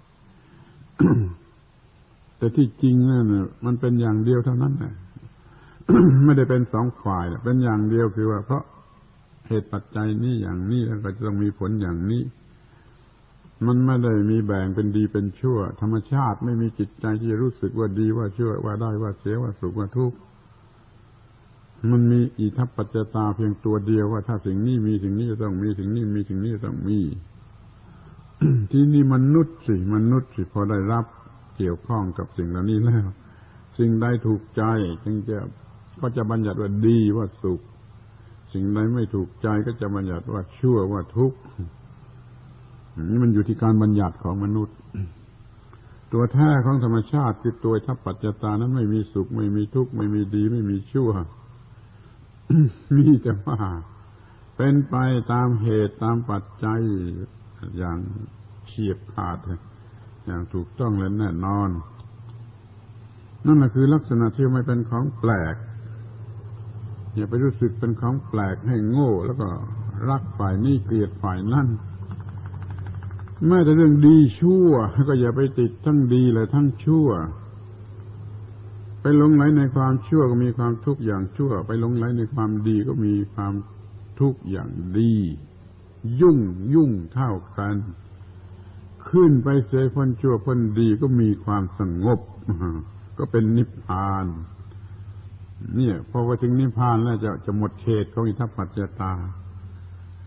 แต่ที่จริงนั่นมันเป็นอย่างเดียวเท่านั้นแหละ ไม่ได้เป็นสองฝ่ายเป็นอย่างเดียวคือว่าเพราะเหตุปัจจัยนี้อย่างนี้แล้วก็จะต้องมีผลอย่างนี้มันไม่ได้มีแบ่งเป็นดีเป็นชั่วธรรมชาติไม่มีจิตใจที่จะรู้สึกว่าดีว่าชั่วว่าได้ว่าเสียว่าสุขว่าทุกข์มันมีอิทัปปัจจตาเพียงตัวเดียวว่าถ้าสิ่งนี้มีสิ่งนี้จะต้องมีสิ่งนี้มีสิ่งนี้จะต้องมี ที่นี่มนุษย์สิมนุษย์สิพอได้รับเกี่ยวข้องกับสิ่งเหล่านี้แล้วสิ่งใดถูกใจจึงจะก็จะบัญญัติว่าดีว่าสุขสิ่งใดไม่ถูกใจก็จะบัญญัติว่าชั่วว่าทุกข์นี่มันอยู่ที่การบัญญัติของมนุษย์ตัวแท้ของธรรมชาติคือตัวอิทัปปัจจตานั้นไม่มีสุขไม่มีทุกข์ไม่มีดีไม่มีชั่ว มีแต่ว่าเป็นไปตามเหตุตามปัจจัยอย่างเฉียบขาดอย่างถูกต้องและแน่นอนนั่นแหละคือลักษณะที่ไม่เป็นของแปลกอย่าไปรู้สึกเป็นของแปลกให้โง่แล้วก็รักฝ่ายนี้เกลียดฝ่ายนั่นแม้แต่เรื่องดีชั่วก็อย่าไปติดทั้งดีและทั้งชั่วไปหลงไหลในความชั่วก็มีความทุกข์อย่างชั่วไปหลงไหลในความดีก็มีความทุกข์อย่างดียุ่งยุ่งเท่ากันขึ้นไปเสียพ้นชั่วพ้นดีก็มีความสงบก็เป็นนิพพานเนี่ยพอไปถึงนิพพานแล้วจะจะหมดเขตของอิทัปปัจจตา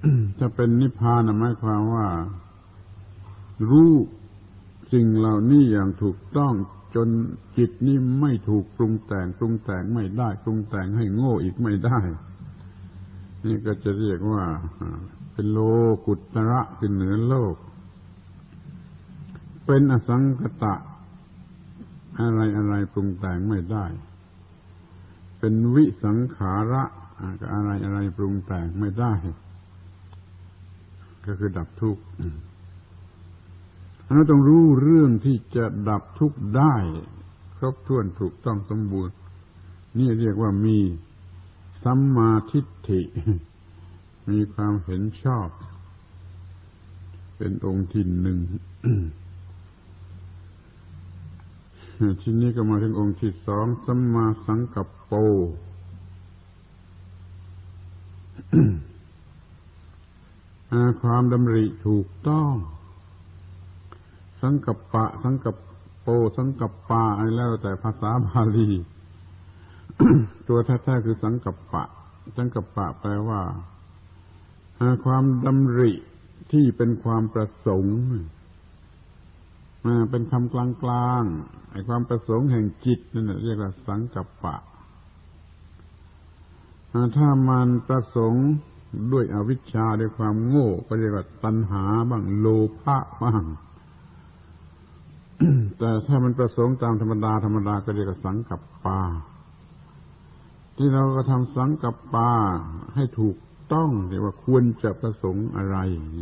ถ้าเป็นนิพพานหมายความว่ารู้สิ่งเหล่านี้อย่างถูกต้องจนจิตนี้ไม่ถูกปรุงแต่งปรุงแต่งไม่ได้ปรุงแต่งให้โง่อีกไม่ได้นี่ก็จะเรียกว่าเป็นโลกุตระคือเหนือโลกเป็นอสังคตะอะไรอะไรปรุงแต่งไม่ได้เป็นวิสังขาระอะไรอะไรปรุงแต่งไม่ได้ก็คือดับทุกข์เราต้องรู้เรื่องที่จะดับทุกข์ได้ครบถ้วนถูกต้องสมบูรณ์นี่เรียกว่ามีสัมมาทิฏฐิมีความเห็นชอบเป็นองค์ที่หนึ่ง ทีนี้ก็มาถึงองค์ที่สองสัมมาสังกัปโป ความดำริถูกต้องสังกัปปะสังกัปโปสังกัปปะอะไรแล้วแต่ภาษาบาลี ตัวแท้ๆคือสังกัปปะสังกัปปะแปลว่าความดำริที่เป็นความประสงค์เป็นคำกลางๆไอ้ความประสงค์แห่งจิตนั่นเรียกว่าสังกัปปะถ้ามันประสงค์ด้วยอวิชชาด้วยความโง่ก็เรียกว่าตัณหาบ้างโลภะบ้าง แต่ถ้ามันประสงค์ตามธรรมดาธรรมดาก็เรียกว่าสังกัปปะที่เราก็ทำสังกัปปะให้ถูกต้องเรียกว่าควรจะประสงค์อะไร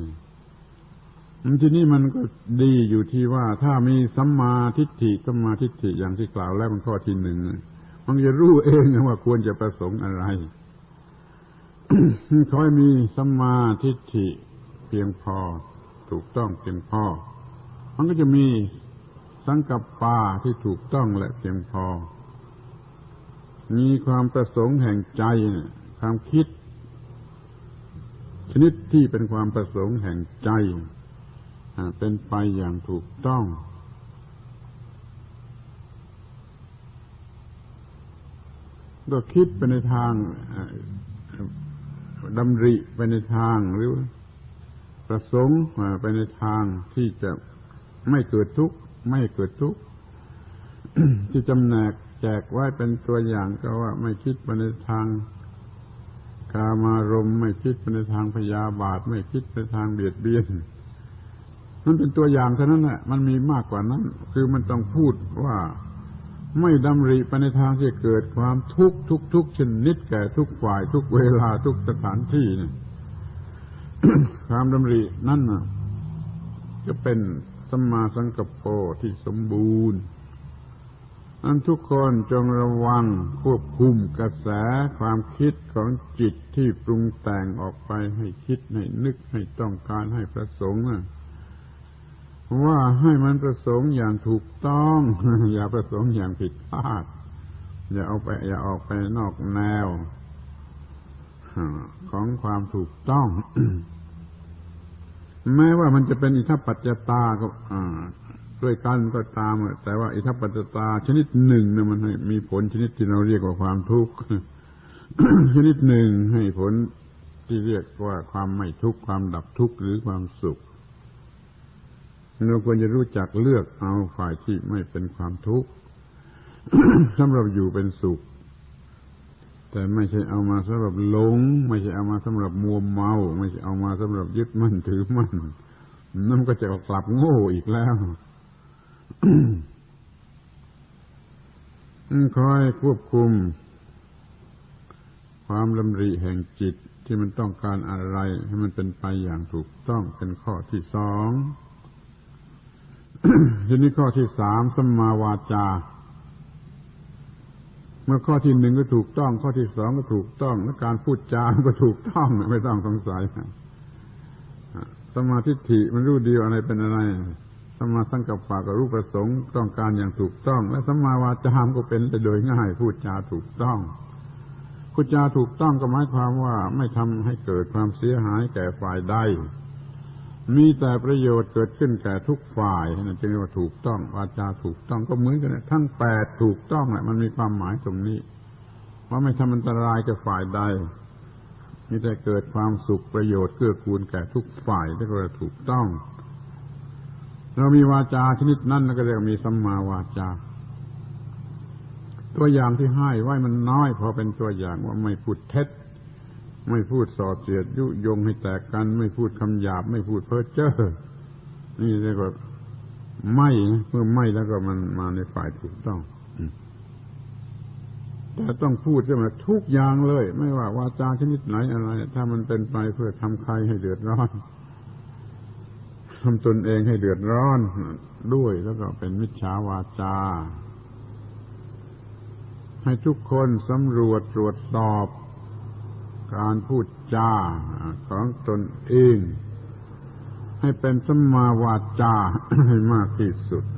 ทีนี้มันก็ดีอยู่ที่ว่าถ้ามีสัมมาทิฏฐิสัมมาทิฏฐิอย่างที่กล่าวแล้วมันข้อที่หนึ่งมันจะรู้เองว่าควรจะประสงค์อะไร ขอให้มีสัมมาทิฏฐิเพียงพอถูกต้องเพียงพอมันก็จะมีสังกัปปะที่ถูกต้องและเพียงพอมีความประสงค์แห่งใจความคิดชนิดที่เป็นความประสงค์แห่งใจเป็นไปอย่างถูกต้องก็คิดไปในทางดำริไปในทางหรือประสงค์ไปในทางที่จะไม่เกิดทุกข์ไม่เกิดทุกข์ ที่จำแนกแจกไว้เป็นตัวอย่างก็ว่าไม่คิดไปในทางกามารมณ์ไม่คิดไปในทางพยาบาทไม่คิดไปทางเบียดเบียนมันเป็นตัวอย่างเท่านั้นแหละมันมีมากกว่านั้นคือมันต้องพูดว่าไม่ดำริไปในทางที่เกิดความทุกข์ทุกๆชนิดแก่ทุกฝ่ายทุกเวลาทุกสถานที่นี่ ความดำรินั่นน่ะจะเป็นสัมมาสังกัปโปที่สมบูรณ์อันทุกคนจงระวังควบคุมกระแสความคิดของจิตที่ปรุงแต่งออกไปให้คิดให้นึกให้ต้องการให้ประสงค์ว่าให้มันประสงค์อย่างถูกต้อง อย่าประสงค์อย่างผิดพลาดอย่าเอาไปอย่าออกไปนอกแนวของความถูกต้อง แม้ว่ามันจะเป็นอิทัปปัจจตาก็ด้วยกันก็ตามแต่ว่าอิทัปปัจจตาชนิดหนึ่งเนี่ยมันมีผลชนิดที่เราเรียกว่าความทุกข์ ชนิดหนึ่งให้ผลที่เรียกว่าความไม่ทุกข์ความดับทุกข์หรือความสุขเราควรจะรู้จักเลือกเอาฝ่ายที่ไม่เป็นความทุกข์ สำหรับอยู่เป็นสุขแต่ไม่ใช่เอามาสำหรับหลงไม่ใช่เอามาสำหรับมัวเมาไม่ใช่เอามาสำหรับยึดมั่นถือมั่นนั่นก็จะกลับโง่อีกแล้วคอยควบคุมความดำริแห่งจิตที่มันต้องการอะไรให้มันเป็นไปอย่างถูกต้องเป็นข้อที่สอง ทีนี้ข้อที่สามสัมมาวาจาเมื่อข้อที่หนึ่งก็ถูกต้องข้อที่สองก็ถูกต้องและการพูดจาก็ถูกต้องไม่ต้องสงสัยสัมมาทิฏฐิมันรู้ดีอะไรเป็นอะไรสัมมาสังกัปปะก็รู้ประสงค์ต้องการอย่างถูกต้องและสัมมาวาจาก็เป็นไปโดยง่ายพูดจาถูกต้องพูดจาถูกต้องก็หมายความว่าไม่ทำให้เกิดความเสียหายแก่ฝ่ายใดมีแต่ประโยชน์เกิดขึ้นแก่ทุกฝ่ายนั่นจึงเรียกว่าถูกต้องวาจาถูกต้องก็เหมือนกันทั้งแปดถูกต้องแหละมันมีความหมายตรงนี้ว่าไม่ทำอันตรายแก่ฝ่ายใดมีแต่เกิดความสุขประโยชน์เกื้อกูลแก่ทุกฝ่ายที่เราถูกต้องเรามีวาจาชนิดนั้นแล้วก็เรียกมีสัมมาวาจาตัวอย่างที่ให้ไว้มันน้อยพอเป็นตัวอย่างว่าไม่พูดเท็จไม่พูดส่อเสียดยุยงให้แตกกันไม่พูดคำหยาบไม่พูดเพ้อเจ้อนี่เรียกว่าไม่เมื่อไม่แล้วก็มันมาในฝ่ายถูกต้องแต่ต้องพูดใช่ไหมทุกอย่างเลยไม่ว่าวาจาชนิดไหนอะไรถ้ามันเป็นไปเพื่อทำใครให้เดือดร้อนทำตนเองให้เดือดร้อนด้วยแล้วก็เป็นมิจฉาวาจาให้ทุกคนสำรวจตรวจสอบการพูดจาของตนเองให้เป็นสัมมาวาจาให้มากที่สุด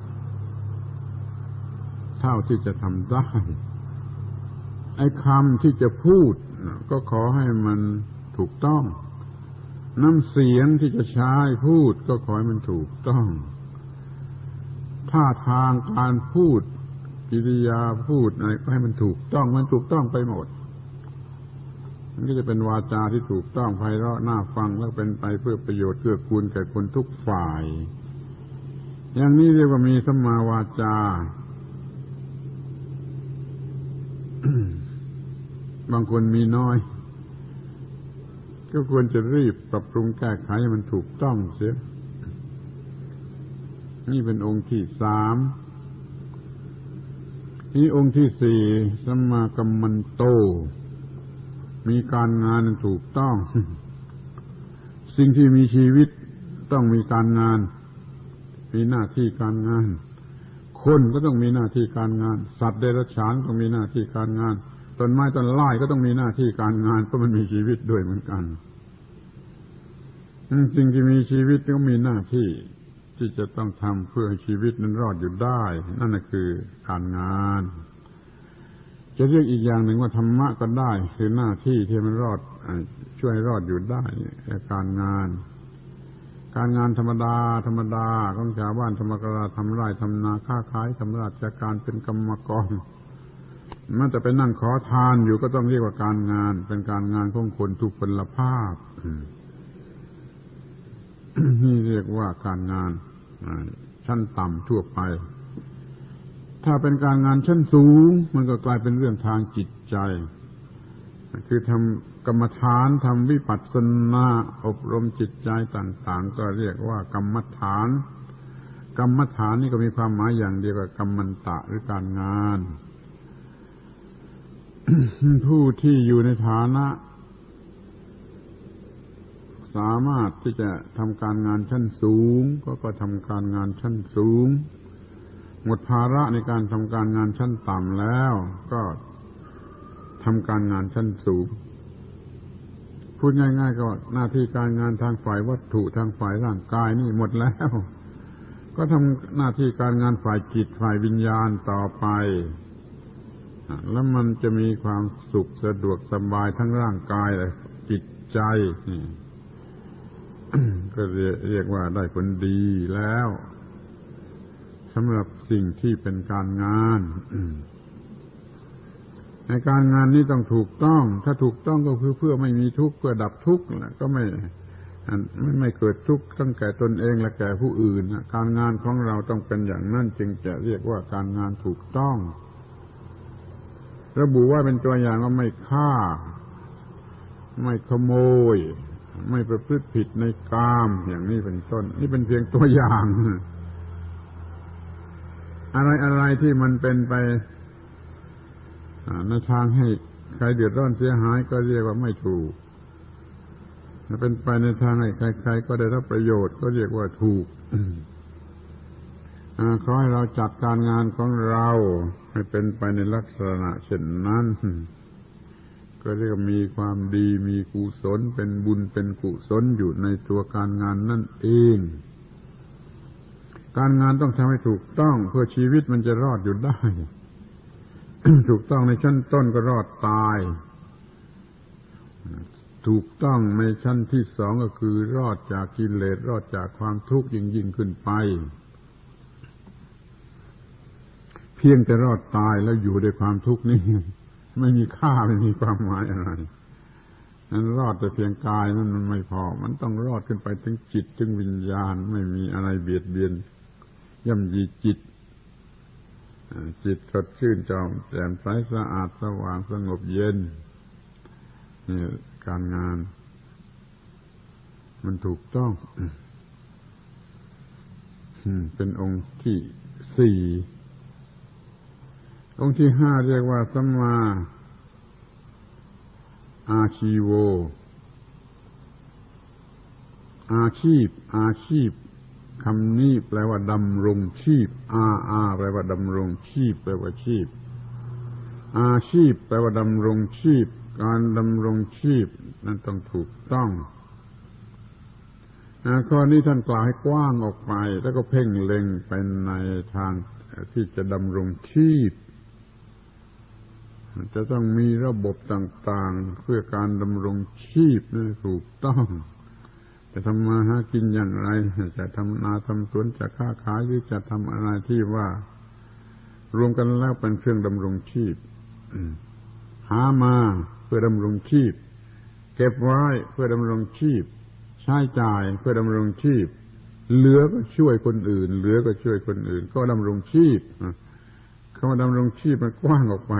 เท่าที่จะทำได้ไอ้คำที่จะพูดก็ขอให้มันถูกต้องน้ำเสียงที่จะใช้พูดก็ขอให้มันถูกต้องท่าทางการพูดกิริยาพูดอะไรก็ให้มันถูกต้องมันถูกต้องไปหมดมันก็จะเป็นวาจาที่ถูกต้องไพเราะน่าฟังแล้วเป็นไปเพื่อประโยชน์เกื้อกูลแก่คนทุกฝ่ายอย่างนี้เรียกว่ามีสัมมาวาจา บางคนมีน้อยก็ควรจะรีบปรับปรุงแก้ไขให้มันถูกต้องเสียนี่เป็นองค์ที่สามนี่องค์ที่สี่สัมมากัมมันโตมีการงานถูกต้องสิ่งที่มีชีวิตต้องมีการงานมีหน้าที่การงานคนก็ต้องมีหน้าที่การงานสัตว์เดรัจฉานต้องมีหน้าที่การงานต้นไม้ต้นไม้ก็ต้องมีหน้าที่การงานเพราะมันมีชีวิตด้วยเหมือนกันสิ่งที่มีชีวิตก็มีหน้าที่ที่จะต้องทำเพื่อให้ชีวิตนั้นรอดอยู่ได้นั่นคือการงานจะเรียกอีกอย่างหนึ่งว่าธรรมะก็ได้คือหน้าที่ที่มันรอดช่วยรอดอยู่ได้การงานการงานธรรมดาธรรมดาของชาวบ้านธรรมกราทำไร่ทำนาค้าขายทำราชการเป็นกรรมกรมันจะไปนั่งขอทานอยู่ก็ต้องเรียกว่าการงานเป็นการงานของคนทุกพลภาพ นี่เรียกว่าการงานชั้นต่ำทั่วไปถ้าเป็นการงานชั้นสูงมันก็กลายเป็นเรื่องทางจิตใจคือทำกรรมฐานทำวิปัสสนาอบรมจิตใจต่างๆก็เรียกว่ากรรมฐานกรรมฐานนี่ก็มีความหมายอย่างเดียวกับกรรมันตะหรือการงาน ผู้ที่อยู่ในฐานะสามารถที่จะทำการงานชั้นสูงก็ก็ทำการงานชั้นสูงหมดภาระในการทำการงานชั้นต่ำแล้วก็ทำการงานชั้นสูงพูดง่ายๆก็หน้าที่การงานทางฝ่ายวัตถุทางฝ่ายร่างกายนี่หมดแล้วก็ทำหน้าที่การงานฝ่ายจิตฝ่ายวิญญาณต่อไปแล้วมันจะมีความสุขสะดวกสบายทั้งร่างกายและจิตใจนี่ก็เรียกว่าได้ผลดีแล้วสำหรับสิ่งที่เป็นการงานในการงานนี้ต้องถูกต้องถ้าถูกต้องก็คือเพื่อไม่มีทุกข์เพื่อดับทุกข์ก็ไม่ไม่ไม่เกิดทุกข์ทั้งแก่ตนเองและแก่ผู้อื่นการงานของเราต้องเป็นอย่างนั้นจึงจะเรียกว่าการงานถูกต้องระบุว่าเป็นตัวอย่างว่าไม่ฆ่าไม่ขโมยไม่ประพฤติผิดในกามอย่างนี้เป็นต้นนี่เป็นเพียงตัวอย่างอะไรอะไรที่มันเป็นไปในทางให้ใครเดือดร้อนเสียหายก็เรียกว่าไม่ถูกถ้าเป็นไปในทางให้ใครๆก็ได้รับประโยชน์ก็เรียกว่าถูกขอให้เราจัดการงานของเราให้เป็นไปในลักษณะเช่นนั้นก็เรียกมีความดีมีกุศลเป็นบุญเป็นกุศลอยู่ในตัวการงานนั่นเองการงานต้องทำให้ถูกต้องเพื่อชีวิตมันจะรอดอยู่ได้ ถูกต้องในชั้นต้นก็รอดตายถูกต้องในชั้นที่สองก็คือรอดจากกิเลสรอดจากความทุกข์ยิ่งยิ่งขึ้นไปเพียงแต่รอดตายแล้วอยู่ในความทุกข์นี้ไม่มีค่าไม่มีความหมายอะไรนั้นรอดแต่เพียงกายนั้นมันไม่พอมันต้องรอดขึ้นไปถึงจิตถึงวิญญาณไม่มีอะไรเบียดเบียนย่ำยีจิตจิตสดชื่นจอมแจ่มใสสะอาดสว่างสงบเย็นนี่การงานมันถูกต้องเป็นองค์ที่สี่องค์ที่ห้าเรียกว่าสัมมาอาชีโวอาชีพอาชีพคำนี้แปลว่าดำรงชีพอาอาแปลว่าดำรงชีพแปลว่าชีพอาชีพแปลว่าดำรงชีพการดำรงชีพนั้นต้องถูกต้องข้อนี้ท่านกล่าวให้กว้างออกไปแล้วก็เพ่งเล็งไปในทางที่จะดำรงชีพจะต้องมีระบบต่างๆเพื่อการดำรงชีพนั้นถูกต้องจะทำมาหากินอย่างไรจะทำนาทำสวนจะค้าขายหรือจะทำอะไรที่ว่ารวมกันแล้วเป็นเครื่องดำรงชีพหามาเพื่อดำรงชีพเก็บไว้เพื่อดำรงชีพใช้จ่ายเพื่อดำรงชีพเหลือก็ช่วยคนอื่นเหลือก็ช่วยคนอื่นก็ดำรงชีพคำว่าดำรงชีพมันกว้างออกไป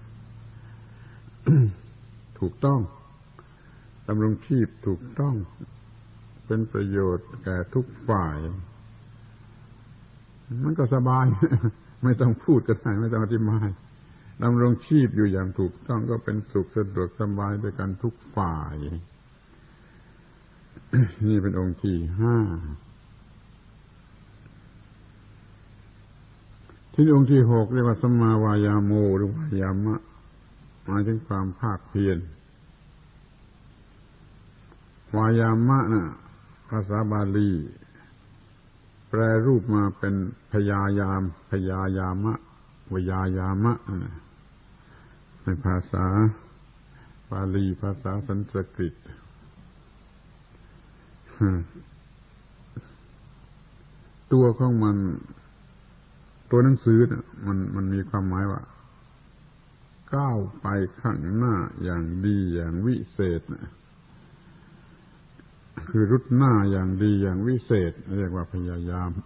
ถูกต้องดำรงชีพถูกต้องเป็นประโยชน์แก่ทุกฝ่ายมันก็สบาย ไม่ต้องพูดก็ได้ไม่ต้องอธิบายดำรงชีพอยู่อย่างถูกต้องก็เป็นสุขสะดวกสบายด้วยกันทุกฝ่าย นี่เป็นองค์ที่ห้าที่องค์ที่หกเรียกว่าสัมมาวายาโมหรือวายามะหมายถึงความภาคเพียรวายามะน่ะภาษาบาลีแปลรูปมาเป็นพยายามพยายามะวายายามะในภาษาบาลีภาษาสันสกฤตตัวของมันตัวหนังสือเนี่ยมันมันมีความหมายว่าก้าวไปข้างหน้าอย่างดีอย่างวิเศษคือรุดหน้าอย่างดีอย่างวิเศษเรียกว่าพยายาม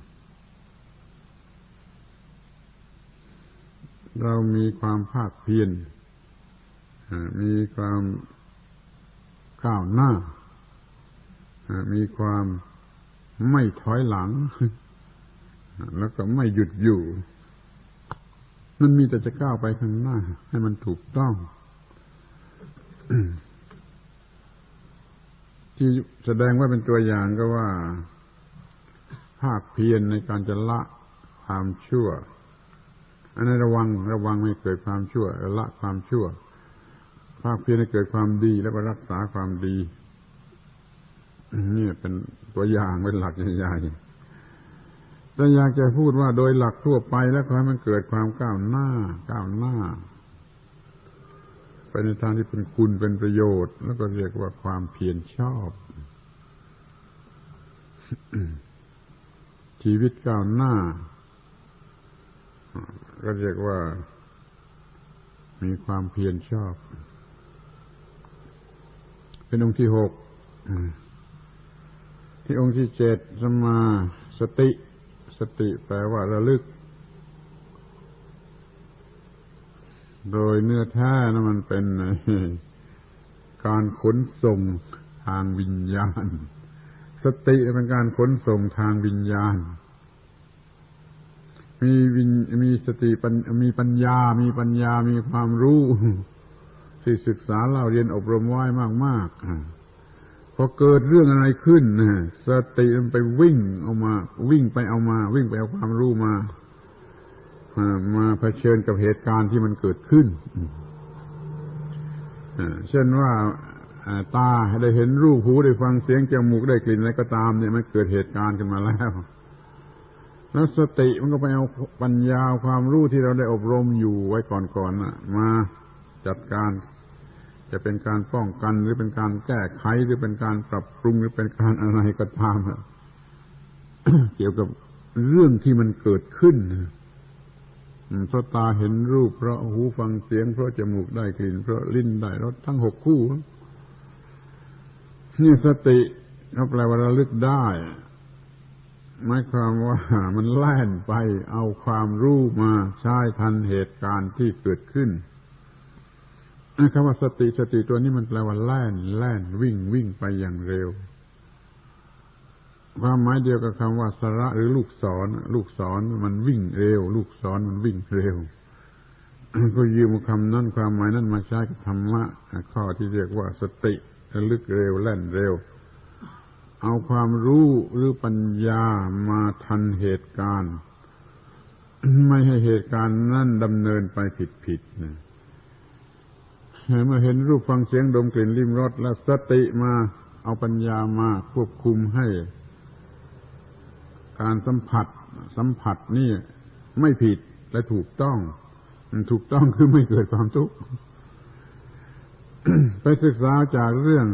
เรามีความภาคเพียรมีความก้าวหน้ามีความไม่ถอยหลังแล้วก็ไม่หยุดอยู่มันมีแต่จะก้าวไปข้างหน้าให้มันถูกต้อง ที่แสดงว่าเป็นตัวอย่างก็ว่าภาคเพียรในการจะละความชั่วอันนั้นระวังระวังไม่เกิดความชั่วละความชั่วภาคเพียรให้เกิดความดีแล้วก็รักษาความดีนี่เป็นตัวอย่างเป็นหลักใหญ่ๆแต่อยากจะพูดว่าโดยหลักทั่วไปแล้วขอให้มันเกิดความก้าวหน้าก้าวหน้าไปในทางที่เป็นคุณเป็นประโยชน์แล้วก็เรียกว่าความเพียรชอบ ชีวิตก้าวหน้าก็เรียกว่ามีความเพียรชอบเป็นองค์ที่หกที่องค์ที่เจ็ดสัมมาสติสติแปลว่าระลึกโดยเนื้อแท้นะมันเป็นการขนส่งทางวิญญาณสติเป็นการขนส่งทางวิญญาณมีวิญมีสติมีปัญญามีปัญญามีความรู้ที่ศึกษาเล่าเรียนอบรมไว้มากๆพอเกิดเรื่องอะไรขึ้นสติมันไปวิ่งเอามาวิ่งไปเอามาวิ่งไปเอาความรู้มามาเผชิญกับเหตุการณ์ที่มันเกิดขึ้นเช่นว่าตาได้เห็นรูปหูได้ฟังเสียงจมูกได้กลิ่นอะไรก็ตามเนี่ยมันเกิดเหตุการณ์ขึ้นมาแล้วแล้วสติมันก็ไปเอาปัญญาความรู้ที่เราได้อบรมอยู่ไว้ก่อนๆน่ะมาจัดการจะเป็นการป้องกันหรือเป็นการแก้ไขหรือเป็นการปรับปรุงหรือเป็นการอะไรก็ตาม เกี่ยวกับเรื่องที่มันเกิดขึ้นเพราะตาเห็นรูปเพราะหูฟังเสียงเพราะจมูกได้กลิ่นเพราะลิ้นได้รสทั้งหกคู่นี่สติก็แปลว่าระลึกได้หมายความว่ามันแล่นไปเอาความรู้มาใช้ทันเหตุการณ์ที่เกิดขึ้นคำว่าสติสติตัวนี้มันแปลว่าแล่นแล่นวิ่งวิ่งไปอย่างเร็วความหมายเดียวกับคำว่าสระหรือลูกศรลูกศรมันวิ่งเร็วลูกศรมันวิ่งเร็วก็ยืมคำนั้นความหมายนั้นมาใช้กับธรรมะข้อที่เรียกว่าสติระลึกเร็วแล่นเร็วเอาความรู้หรือปัญญามาทันเหตุการณ์ไม่ให้เหตุการณ์นั้นดำเนินไปผิดๆนะเมื่อเห็นรูปฟังเสียงดมกลิ่นลิ้มรสแล้วสติมาเอาปัญญามาควบคุมให้การสัมผัสสัมผัสนี่ไม่ผิดและถูกต้องถูกต้องคือไม่เกิดความทุกข์ ไปศึกษาจากเรื่อง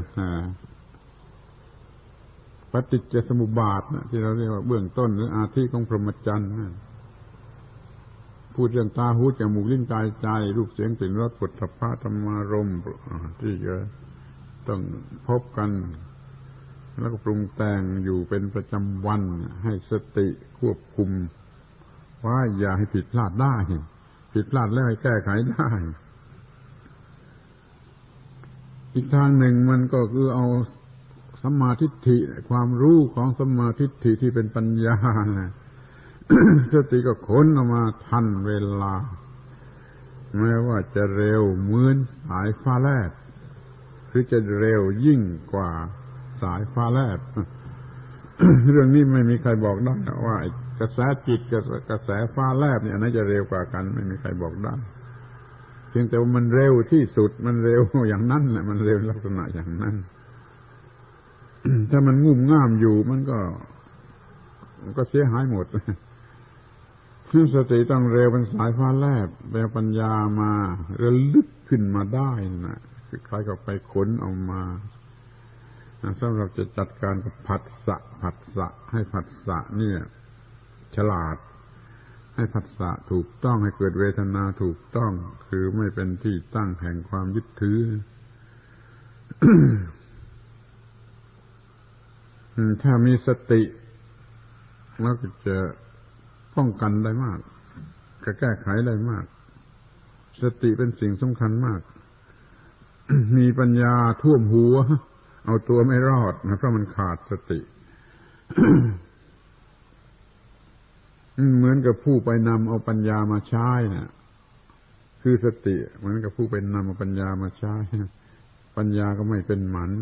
ปฏิจจสมุปบาทนะที่เราเรียกว่าเบื้องต้นหรืออาทิของพรหมจรรย์นะพูดเรื่องตาหูจมูกลิ้นกายใจรูปเสียงกลิ่นรสโผฏฐัพพะธรรมารมณ์ที่จะต้องพบกันแล้วก็ปรุงแต่งอยู่เป็นประจำวันให้สติควบคุมว่าอย่าให้ผิดพลาดได้ผิดพลาดแล้วให้แก้ไขได้อีกทางหนึ่งมันก็คือเอาสัมมาทิฏฐิความรู้ของสัมมาทิฏฐิที่เป็นปัญญานะสติก็ค้นออกมาทันเวลาแม้ว่าจะเร็วเหมือนสายฟ้าแลบหรือจะเร็วยิ่งกว่าสายฟ้าแลบ เรื่องนี้ไม่มีใครบอกได้ว่ากระแสจิตกับกระแสฟ้าแลบเนี่ยอันไหนจะเร็วกว่ากันไม่มีใครบอกได้เพียงแต่ว่ามันเร็วที่สุดมันเร็วอย่างนั้นแหละมันเร็วลักษณะอย่างนั้น ถ้ามันงุ่มง่ามอยู่มันก็มันก็เสียหายหมดสติต้องเร็วเป็นสายฟ้าแลบแปลปัญญามาระลึกขึ้นมาได้นะคือใครก็ไปค้นเอามาสำหรับจะจัดการกับผัสสะผัสสะให้ผัสสะเนี่ยฉลาดให้ผัสสะถูกต้องให้เกิดเวทนาถูกต้องคือไม่เป็นที่ตั้งแห่งความยึดถือ ถ้ามีสติแล้วก็จะป้องกันได้มากจะแก้ไขได้มากสติเป็นสิ่งสำคัญมาก มีปัญญาท่วมหัวเอาตัวไม่รอดนะเพราะมันขาดสติ เหมือนกับผู้ไปนำเอาปัญญามาใช้นะคือสติเหมือนกับผู้ไปนำเอาปัญญามาใช้ปัญญาก็ไม่เป็นหมัน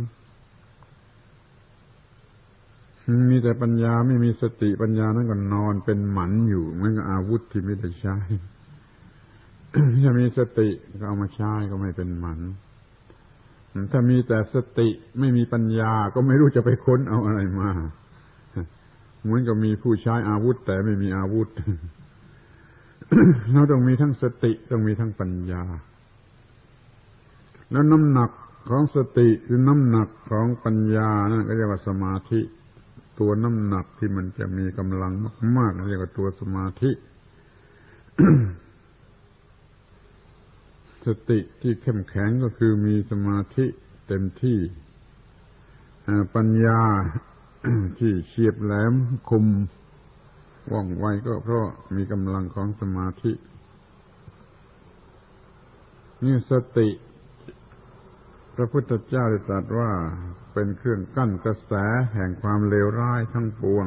มีแต่ปัญญาไม่มีสติปัญญานั้นก็นอนเป็นหมันอยู่เหมือนกับอาวุธที่ไม่ได้ใช้ ถ้ามีสติก็เอามาใช้ก็ไม่เป็นหมันถ้ามีแต่สติไม่มีปัญญาก็ไม่รู้จะไปค้นเอาอะไรมาเหมือนกับมีผู้ใช้อาวุธแต่ไม่มีอาวุธ เราต้องมีทั้งสติต้องมีทั้งปัญญาแล้วน้ำหนักของสติคือน้ำหนักของปัญญานั่นก็เรียกว่าสมาธิตัวน้ำหนักที่มันจะมีกำลังมากๆเรียกว่าตัวสมาธิ สติที่เข้มแข็งก็คือมีสมาธิเต็มที่ปัญญา ที่เฉียบแหลมคมว่องไวก็เพราะมีกำลังของสมาธินี่สติพระพุทธเจ้าได้ตรัสว่าเป็นเครื่องกั้นกระแสแห่งความเลวร้ายทั้งปวง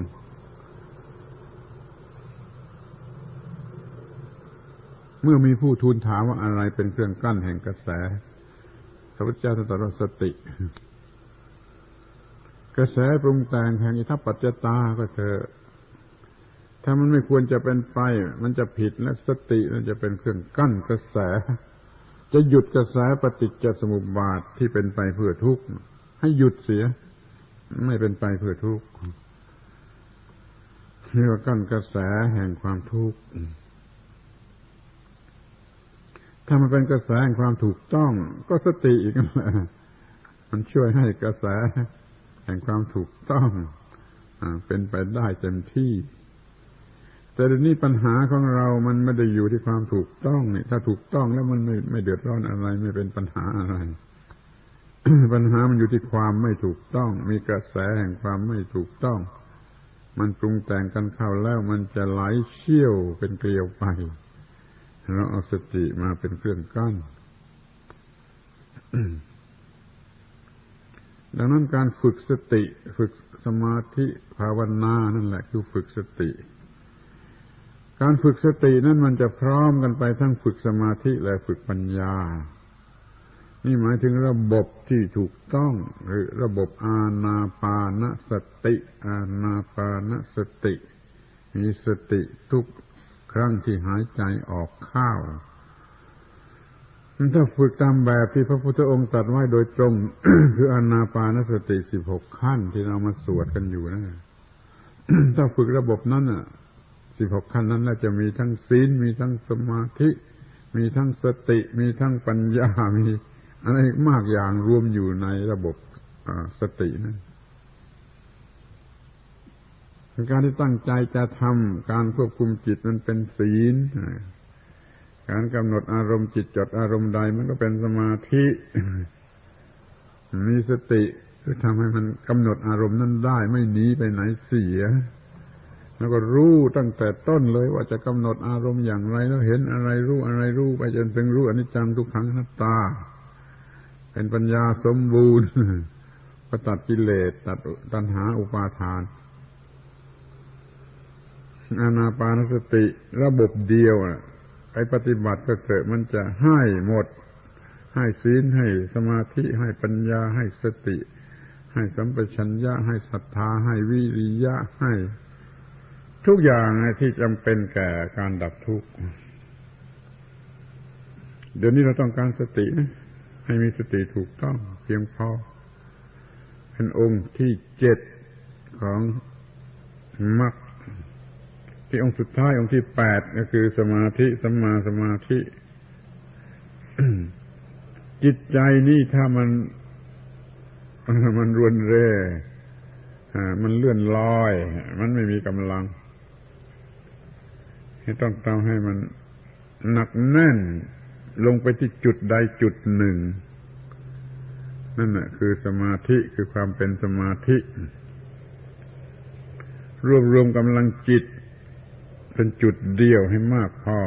เมื่อมีผู้ทูลถามว่าอะไรเป็นเครื่องกั้นแห่งกระแสพระพุทธเจ้าตรัสว่าสติกระแสปรุงแต่งแห่งอิทัปปัจจตาก็เถอะถ้ามันไม่ควรจะเป็นไปมันจะผิดและสติมันจะเป็นเครื่องกั้นกระแสจะหยุดกระแสปฏิจจสมุปบาทที่เป็นไปเพื่อทุกข์ให้หยุดเสียไม่เป็นไปเพื่อทุกข์เรียกว่ากั้นกระแสแห่งความทุกข์ถ้ามันเป็นกระแสแห่งความถูกต้องก็สติอีกนั่นแหละมันช่วยให้กระแสแห่งความถูกต้องเป็นไปได้เต็มที่แต่เดี๋ยวนี้ปัญหาของเรามันไม่ได้อยู่ที่ความถูกต้องนี่ถ้าถูกต้องแล้วมันไม่ไม่เดือดร้อนอะไรไม่เป็นปัญหาอะไรปัญหามันอยู่ที่ความไม่ถูกต้องมีกระแสแห่งความไม่ถูกต้องมันปรุงแต่งกันเข้าแล้วมันจะไหลเชี่ยวเป็นเกลียวไปเราเอาสติมาเป็นเครื่องกั้น ดังนั้นการฝึกสติฝึกสมาธิภาวนานั่นแหละคือฝึกสติการฝึกสตินั้นมันจะพร้อมกันไปทั้งฝึกสมาธิและฝึกปัญญานี่หมายถึงระบบที่ถูกต้องหรือระบบอานาปานสติอานาปานสติมีสติทุกครั้งที่หายใจออกเข้าถ้าฝึกตามแบบที่พระพุทธองค์ตรัสไว้โดยตรง คืออานาปานสติสิบหกขั้นที่เรามาสวดกันอยู่นะ ถ้าฝึกระบบนั้นน่ะสิบหกขั้นนั้นน่าจะมีทั้งศีลมีทั้งสมาธิมีทั้งสติมีทั้งปัญญามีอะไรมากอย่างรวมอยู่ในระบบสตินั้นการที่ตั้งใจจะทำการควบคุมจิตมันเป็นศีลการกำหนดอารมณ์จิตจดอารมณ์ใดมันก็เป็นสมาธิมีสติคือทำให้มันกำหนดอารมณ์นั้นได้ไม่หนีไปไหนเสียแล้วก็รู้ตั้งแต่ต้นเลยว่าจะกำหนดอารมณ์อย่างไรแล้วเห็นอะไรรู้อะไรรู้ไปจนถึงรู้อนิจจังทุกขังอนัตตาเป็นปัญญาสมบูรณ์ก็ตัดกิเลสตัดตัณหาอุปาทานอานาปานสติระบบเดียวไปปฏิบัติก็เถอะมันจะให้หมดให้ศีลให้สมาธิให้ปัญญาให้สติให้สัมปชัญญะให้ศรัทธาให้วิริยะให้ทุกอย่างที่จำเป็นแก่การดับทุกข์เดี๋ยวนี้เราต้องการสติให้มีสติถูกต้องเพียงพอเป็นองค์ที่เจ็ดของมรรคที่องค์สุดท้ายองค์ที่แปดก็คือสมาธิสัมมาสมาธิ จิตใจนี่ถ้ามันมันรวนเร่มันเลื่อนลอยมันไม่มีกำลังต้องทำให้มันหนักแน่นลงไปที่จุดใดจุดหนึ่งนั่นแหละคือสมาธิคือความเป็นสมาธิรวบรวมกำลังจิตเป็นจุดเดียวให้มากพอ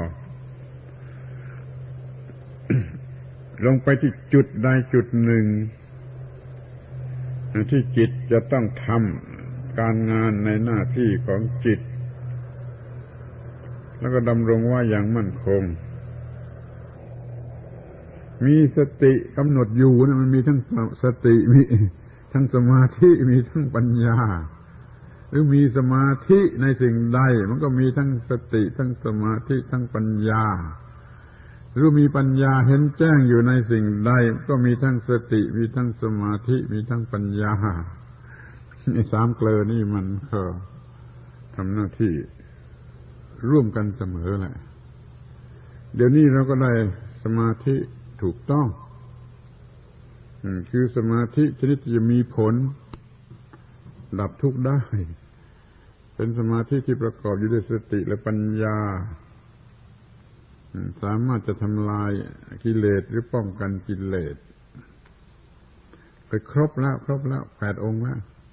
ลงไปที่จุดใดจุดหนึ่งที่จิตจะต้องทำการงานในหน้าที่ของจิตแล้วก็ดำรงว่าอย่างมั่นคงมีสติกำหนดอยู่นะมันมีทั้งสติมีทั้งสมาธิมีทั้งปัญญาหรือมีสมาธิในสิ่งใดมันก็มีทั้งสติทั้งสมาธิทั้งปัญญาหรือมีปัญญาเห็นแจ้งอยู่ในสิ่งใดก็มีทั้งสติมีทั้งสมาธิมีทั้งปัญญาไอ้สามเกลอนี่มันก็ทำหน้าที่ร่วมกันเสมอแหละเดี๋ยวนี้เราก็ได้สมาธิถูกต้องคือสมาธิชนิดที่จะมีผลดับทุกข์ได้เป็นสมาธิที่ประกอบอยู่ด้วยสติและปัญญาสามารถจะทำลายกิเลสหรือป้องกันกิเลสไปครบแล้วครบแล้วแปดองค์แล้ว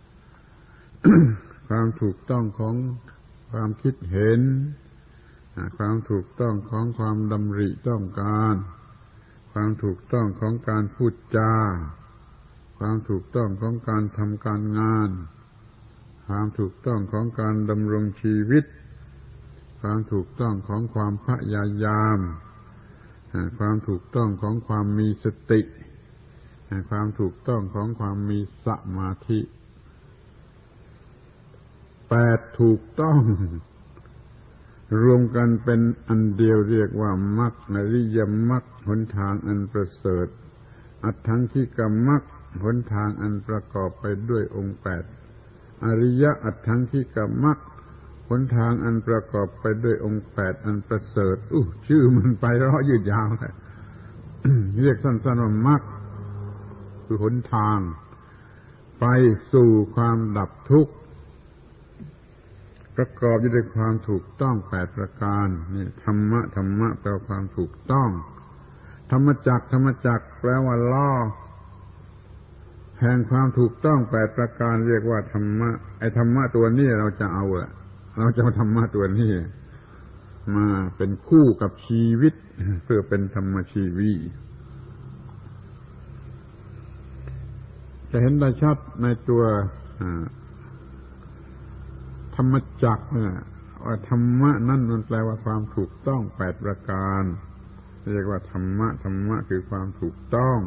ความถูกต้องของความคิดเห็นความถูกต้องของความดำริต้องการความถูกต้องของการพูดจาความถูกต้องของการทำการงานความถูกต้องของการดำรงชีวิตความถูกต้องของความพยายามความถูกต้องของความมีสติความถูกต้องของความมีสมาธิแปดถูกต้องรวมกันเป็นอันเดียวเรียกว่ามรรคอริยมรรคหนทางอันประเสริฐอัตถังคิกมรรคหนทางอันประกอบไปด้วยองค์แปดอริยอัตถังคิกมรรคหนทางอันประกอบไปด้วยองค์แปดอันประเสริฐอู้ชื่อมันไปร้อยืดยาวเลย เรียกสั้นๆว่ามรรคคือหนทางไปสู่ความดับทุกข์ประกอบอยู่ด้วยความถูกต้องแปดประการนี่ธรรมะธรรมะแปลว่าความถูกต้องธรรมจักรธรรมจักรแปลว่าล้อแห่งความถูกต้องแปดประการเรียกว่าธรรมะไอ้ธรรมะตัวนี้เราจะเอาอะเราจะเอาธรรมะตัวนี้มาเป็นคู่กับชีวิตเพื่อเป็นธรรมชีวีจะเห็นได้ชัดในตัวธรรมจักรเนี่ยว่าธรรมะนั่นมันแปลว่าความถูกต้องแปดประการเรียกว่าธรรมะธรรมะคือความถูกต้อง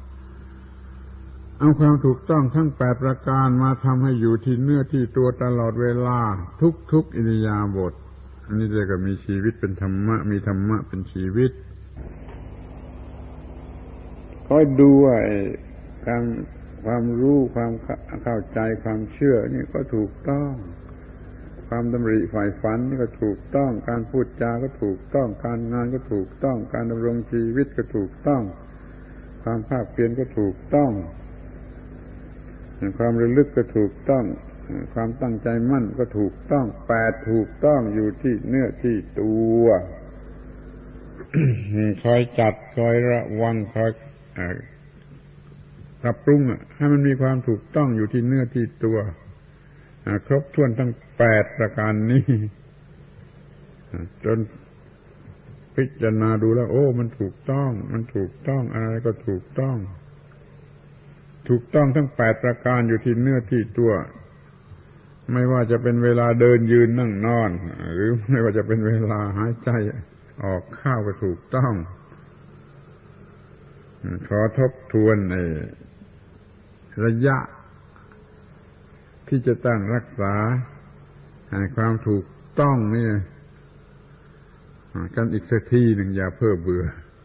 เอาความถูกต้องทั้งแปดประการมาทำให้อยู่ที่เนื้อที่ตัวตลอดเวลาทุกๆอิริยาบถอันนี้เรียกว่ามีชีวิตเป็นธรรมะมีธรรมะเป็นชีวิตคอยดูว่าการความรู้ความเข้าใจความเชื่อนี่ก็ถูกต้องความดำริฝ่ายฝันนี่ก็ถูกต้องการพูดจาก็ถูกต้องการงานก็ถูกต้องการดำรงชีวิตก็ถูกต้องความภาคเพียรก็ถูกต้องความระลึกก็ถูกต้องความตั้งใจมั่นก็ถูกต้องแปดถูกต้องอยู่ที่เนื้อที่ตัว คอยจัดคอยระวังคอยปรับปรุงให้มันมีความถูกต้องอยู่ที่เนื้อที่ตัวครบถ้วนทั้งแปดประการนี้จนพิจารณาดูแล้วโอ้มันถูกต้องมันถูกต้องอะไรก็ถูกต้องถูกต้องทั้งแปดประการอยู่ที่เนื้อที่ตัวไม่ว่าจะเป็นเวลาเดินยืนนั่งนอนหรือไม่ว่าจะเป็นเวลาหายใจออกเข้าก็ถูกต้องขอทบทวนในระยะที่จะตั้งรักษาความถูกต้องนี่กันอีกสักทีหนึ่งอย่าเพ้อเบื่อ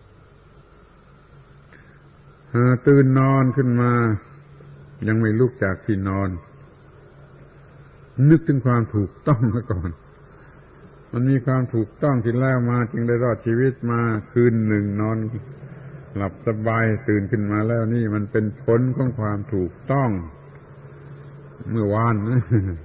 ตื่นนอนขึ้นมายังไม่ลุกจากที่นอนนึกถึงความถูกต้องซะก่อนมันมีความถูกต้องที่แล้วมาจึงได้รอดชีวิตมาคืนหนึ่งนอนหลับสบายตื่นขึ้นมาแล้วนี่มันเป็นผลของความถูกต้องเมื่อวานนะ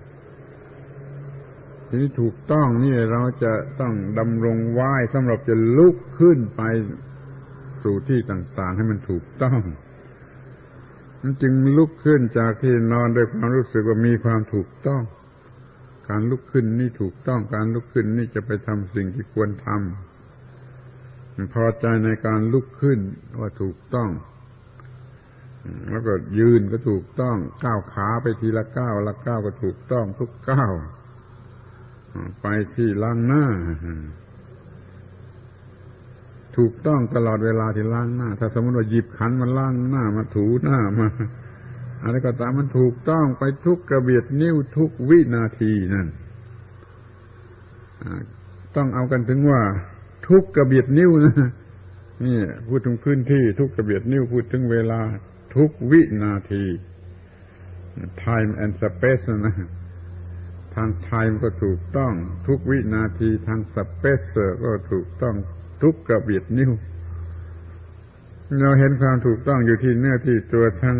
ทีนี้ถูกต้องนี่เราจะต้องดำรงไว้สำหรับจะลุกขึ้นไปสู่ที่ต่างๆให้มันถูกต้องมันจึงลุกขึ้นจากที่นอนด้วยความรู้สึกว่ามีความถูกต้องการลุกขึ้นนี่ถูกต้องการลุกขึ้นนี่จะไปทำสิ่งที่ควรทำพอใจในการลุกขึ้นว่าถูกต้องแล้วก็ยืนก็ถูกต้องก้าวขาไปทีละก้าวละก้าวก็ถูกต้องทุกก้าวไปที่ล้างหน้าถูกต้องตลอดเวลาที่ล้างหน้าถ้าสมมติว่าหยิบขันมาล้างหน้ามาถูหน้ามาอะไรก็ตามมันถูกต้องไปทุกกระเบียดนิ้วทุกวินาทีนั่นต้องเอากันถึงว่าทุกกระเบียดนิ้วนะนี่พูดถึงพื้นที่ทุกกระเบียดนิ้วพูดถึงเวลาทุกวินาที time and space นะทาง time ก็ถูกต้องทุกวินาทีทาง space ก็ถูกต้องทุกกระเบียดนิ้วเราเห็นความถูกต้องอยู่ที่เนื้อที่ตัวทั้ง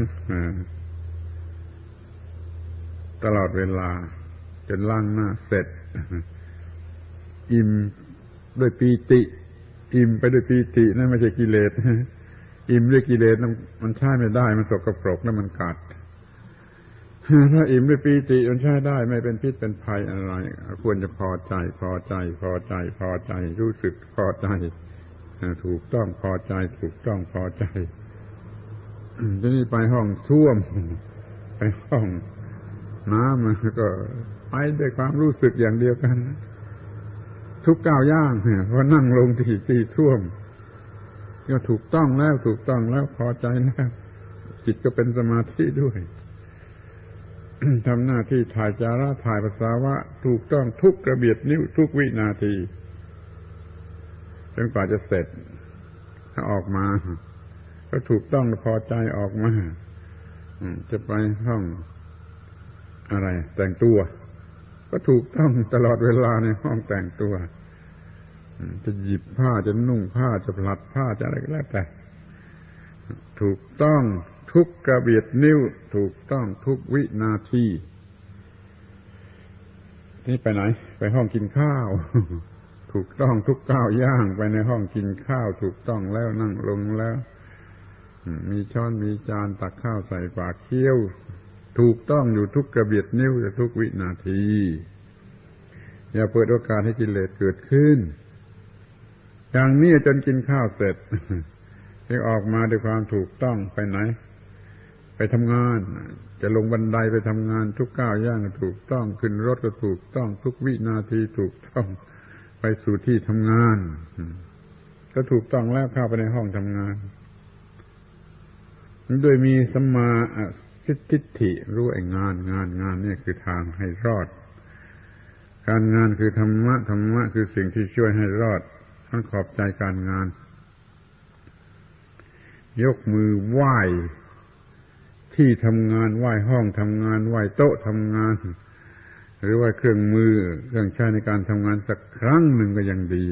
ตลอดเวลาจนล้างหน้าเสร็จอิ่มด้วยปีติอิ่มไปด้วยปีตินั่นไม่ใช่กิเลสอิ่มด้วยกิเลสมันใช้ไม่ได้มันสกปรกแล้วมันกัดถ้าอิ่มด้วยปีติมันใช้ได้ไม่เป็นพิษเป็นภัยอะไรควรจะพอใจพอใจพอใจพอใจรู้สึกพอใจถูกต้องพอใจถูกต้องพอใจทีนี้ไปห้องส้วมไปห้องน้ำมันก็ไปด้วยความรู้สึกอย่างเดียวกันทุกก้าวย่างพอนั่งลงที่ที่ส้วมก็ถูกต้องแล้วถูกต้องแล้วพอใจแล้วจิตก็เป็นสมาธิด้วย ทำหน้าที่ถ่ายจาระถ่ายปัสสาวะถูกต้องทุกกระเบียดนิ้วทุกวินาทีจนกว่าจะเสร็จถ้าออกมาก็ถูกต้องพอใจออกมาจะไปห้องอะไรแต่งตัวก็ถูกต้องตลอดเวลาในห้องแต่งตัวจะหยิบผ้าจะนุ่งผ้าจะผลัดผ้าจะอะไรก็แล้วแต่ถูกต้องทุกกระเบียดนิ้วถูกต้องทุกวินาทีนี่ไปไหนไปห้องกินข้าวถูกต้องทุกก้าวย่างไปในห้องกินข้าวถูกต้องแล้วนั่งลงแล้วมีช้อนมีจานตักข้าวใส่ปากเคี้ยวถูกต้องอยู่ทุกกระเบียดนิ้วทุกวินาทีอย่าเปิดโอกาสให้กิเลสเกิดขึ้นอย่างนี้จนกินข้าวเสร็จให้ออกมาด้วยความถูกต้องไปไหนไปทำงานจะลงบันไดไปทำงานทุกก้าวย่างถูกต้องขึ้นรถก็ถูกต้องทุกวินาทีถูกต้องไปสู่ที่ทำงานก็ถูกต้องแล้วเข้าไปในห้องทำงานโดยมีสัมมาทิฏฐิรู้ไอ้งานงานงานนี่คือทางให้รอดการงานคือธรรมะธรรมะคือสิ่งที่ช่วยให้รอดท่านขอบใจการงานยกมือไหว้ที่ทำงานไหว้ห้องทำงานไหว้โต๊ะทำงานหรือว่าเครื่องมือเครื่องใช้ในการทำงานสักครั้งหนึ่งก็ยังดี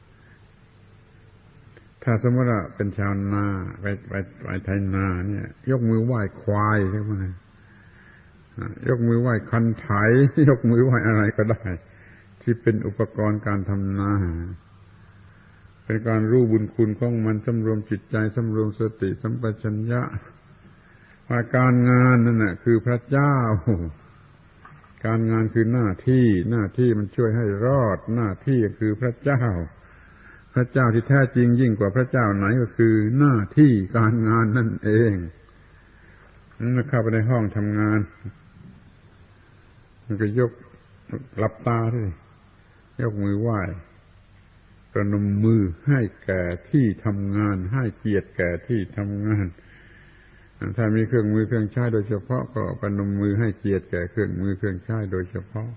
ถ้าสมมติว่าเป็นชาวนาไปไปไปไถนาเนี่ยยกมือไหว้ควายใช่ไหมยกมือไหว้คันไถยกมือไหว้อะไรก็ได้ที่เป็นอุปกรณ์การทำนาเป็นการรู้บุญคุณของมันสำรวมจิตใจสำรวมสติสัมปชัญญะว่าการงานนั่นน่ะคือพระเจ้าการงานคือหน้าที่หน้าที่มันช่วยให้รอดหน้าที่คือพระเจ้าพระเจ้าที่แท้จริงยิ่งกว่าพระเจ้าไหนก็คือหน้าที่การงานนั่นเองนั่นเข้าไปในห้องทำงานมันก็ยกหลับตาด้วยยกมือไหว้ประนมมือให้แก่ที่ทำงานให้เกียรติแก่ที่ทำงานถ้ามีเครื่องมือเครื่องใช้โดยเฉพาะก็ประนมมือให้เกียรติแก่เครื่องมือเครื่องใช้โดยเฉพาะ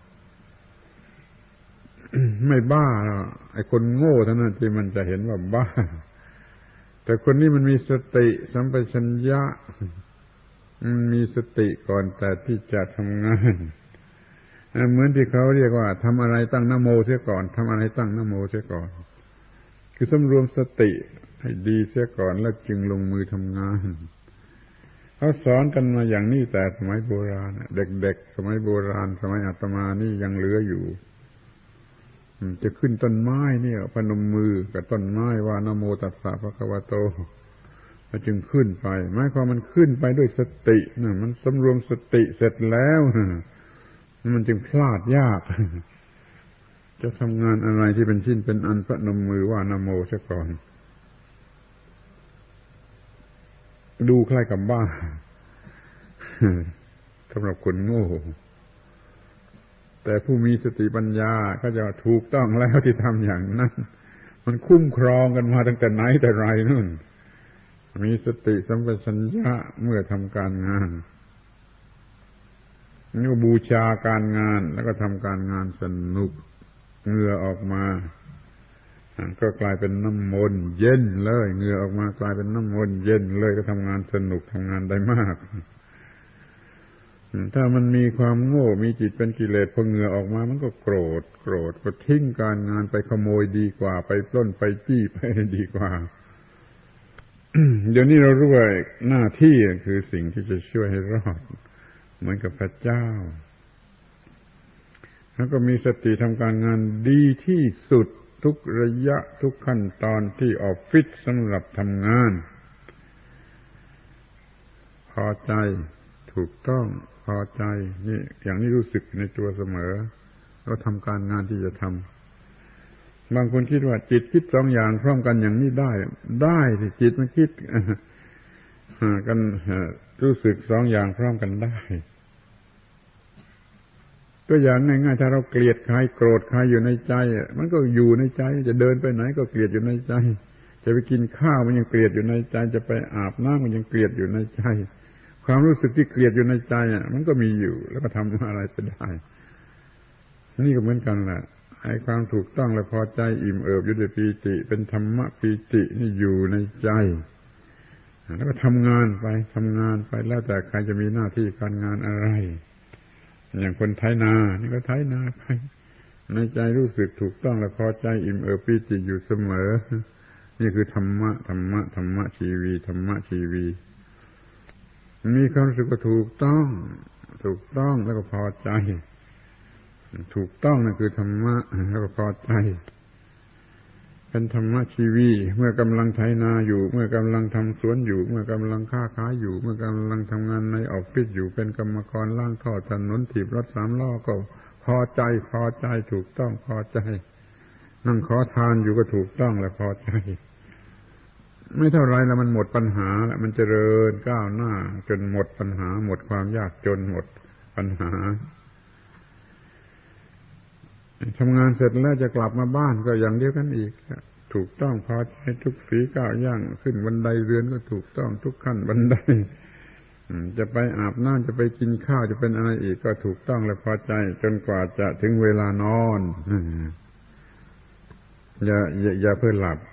ไม่บ้าหรอกไอ้คนโง่เท่านั้นที่มันจะเห็นว่าบ้าแต่คนนี้มันมีสติสัมปชัญญะมันมีสติก่อนแต่ที่จะทำงานเหมือนที่เขาเรียกว่าทำอะไรตั้งนะโมเสียก่อนทำอะไรตั้งนะโมเสียก่อนคือสำรวมสติให้ดีเสียก่อนแล้วจึงลงมือทำงานเขาสอนกันมาอย่างนี้แต่สมัยโบราณเด็กๆสมัยโบราณสมัยอาตมานี่ยังเหลืออยู่จะขึ้นต้นไม้เนี่ยพนมมือกับต้นไม้ว่านะโมตัสสะภะคะวะโตแล้วจึงขึ้นไปหมายความมันขึ้นไปด้วยสตินะมันสำรวมสติเสร็จแล้วมันจึงพลาดยากจะทำงานอะไรที่เป็นชิ้นเป็นอันพนมมือว่านะโมซะก่อนดูคล้ายกับบ้าสำหรับคนโง่แต่ผู้มีสติปัญญาก็จะถูกต้องแล้วที่ทำอย่างนั้นมันคุ้มครองกันมาตั้งแต่ไหนแต่ไรนู่นมีสติสัมปชัญญะเมื่อทำการงานนี่ก็บูชาการงานแล้วก็ทำการงานสนุกเหงื่อออกมาก็กลายเป็นน้ำมนต์เย็นเลยเหงื่อออกมากลายเป็นน้ำมนต์เย็นเลยก็ทำงานสนุกทำงานได้มากถ้ามันมีความโง่มีจิตเป็นกิเลสพอเหงื่อออกมามันก็โกรธโกรธก็ทิ้งการงานไปขโมยดีกว่าไปปล้นไปจี้ไปดีกว่า เดี๋ยวนี้เรารู้ว่าหน้าที่คือสิ่งที่จะช่วยให้รอดเหมือนกับพระเจ้าแล้วก็มีสติทำการงานดีที่สุดทุกระยะทุกขั้นตอนที่ออฟฟิศสำหรับทำงานพอใจถูกต้องพอใจนี่อย่างนี้รู้สึกในตัวเสมอแล้วทำการงานที่จะทำบางคนคิดว่าจิตคิดสองอย่างพร้อมกันอย่างนี้ได้ได้ที่จิตมันคิดกันรู้สึกสองอย่างพร้อมกันได้ตัวอย่างง่ายๆถ้าเราเกลียดใครโกรธใครอยู่ในใจมันก็อยู่ในใจจะเดินไปไหนก็เกลียดอยู่ในใจจะไปกินข้าวมันยังเกลียดอยู่ในใจจะไปอาบน้ำมันยังเกลียดอยู่ในใจความรู้สึกที่เกลียดอยู่ในใจอ่ะมันก็มีอยู่แล้วก็ทำอะไรไปได้นี่ก็เหมือนกันแหละไอ้ความถูกต้องและพอใจอิ่มเอิบอยู่ด้วยปีติเป็นธรรมะปีตินี่อยู่ในใจแล้วก็ทำงานไปทำงานไปแล้วแต่ใครจะมีหน้าที่การงานอะไรอย่างคนไถนานี่ก็ไถนาไปในใจรู้สึกถูกต้องและพอใจอิ่มเอิบปีติอยู่เสมอนี่คือธรรมะธรรมะธรรมะชีวีธรรมะชีวีมีความรู้สึกว่าถูกต้องถูกต้องแล้วก็พอใจถูกต้องนั่นคือธรรมะแล้วก็พอใจเป็นธรรมะชีวีเมื่อกำลังไถนาอยู่เมื่อกำลังทำสวนอยู่เมื่อกำลังค้าขายอยู่เมื่อกำลังทำงานในออฟฟิศอยู่เป็นกรรมกรล้างท่อถนนถีบรถสามล้อก็พอใจพอใจถูกต้องพอใจนั่งขอทานอยู่ก็ถูกต้องและพอใจไม่เท่าไรแล้วมันหมดปัญหาแล้วมันเจริญก้าวหน้าจนหมดปัญหาหมดความยากจนหมดปัญหาทำงานเสร็จแล้วจะกลับมาบ้านก็อย่างเดียวกันอีกถูกต้องพอใจทุกฝีก้าวย่างขึ้นบันไดเรือนก็ถูกต้องทุกขั้นบันไดจะไปอาบน้ำจะไปกินข้าวจะเป็นอะไรอีกก็ถูกต้องและพอใจจนกว่าจะถึงเวลานอนอย่าอย่าอย่าเพิ่งหลับ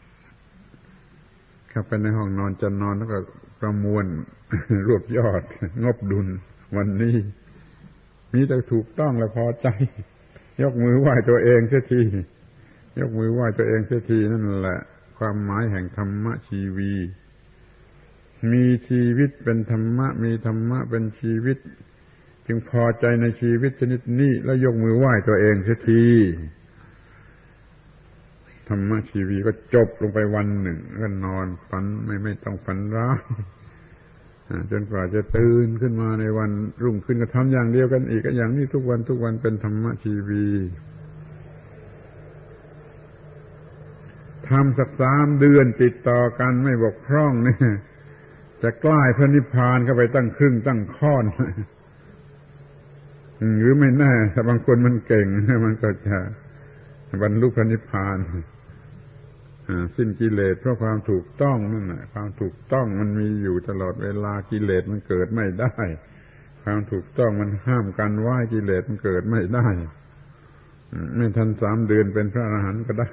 เข้าไปในห้องนอนจะนอนแล้วก็ประมวลรวบยอดงบดุลวันนี้มีแต่ถูกต้องและพอใจยกมือไหว้ตัวเองเสียทียกมือไหว้ตัวเองเสียทีนั่นแหละความหมายแห่งธรรมะชีวีมีชีวิตเป็นธรรมะมีธรรมะเป็นชีวิตจึงพอใจในชีวิตชนิดนี้แล้วยกมือไหว้ตัวเองเสียทีธรรมะชีวีก็จบลงไปวันหนึ่งก็นอนฝันไม่ไม่ต้องฝันร้ายจนกว่าจะตื่นขึ้นมาในวันรุ่งขึ้นก็ทำอย่างเดียวกันอีกก็อย่างนี้ทุกวันทุกวันเป็นธรรมะชีวีทำสักสามเดือนติดต่อกันไม่บกพร่องเนี่ยจะใกล้พระนิพพานเข้าไปตั้งครึ่งตั้งค่อนหรือไม่แน่แต่บางคนมันเก่งมันก็จะบรรลุพระนิพพานสิ้นกิเลสเพราะความถูกต้องนั่นแหละความถูกต้องมันมีอยู่ตลอดเวลากิเลสมันเกิดไม่ได้ความถูกต้องมันห้ามกันไว้กิเลสมันเกิดไม่ได้ไม่ทันสามเดือนเป็นพระอรหันต์ก็ได้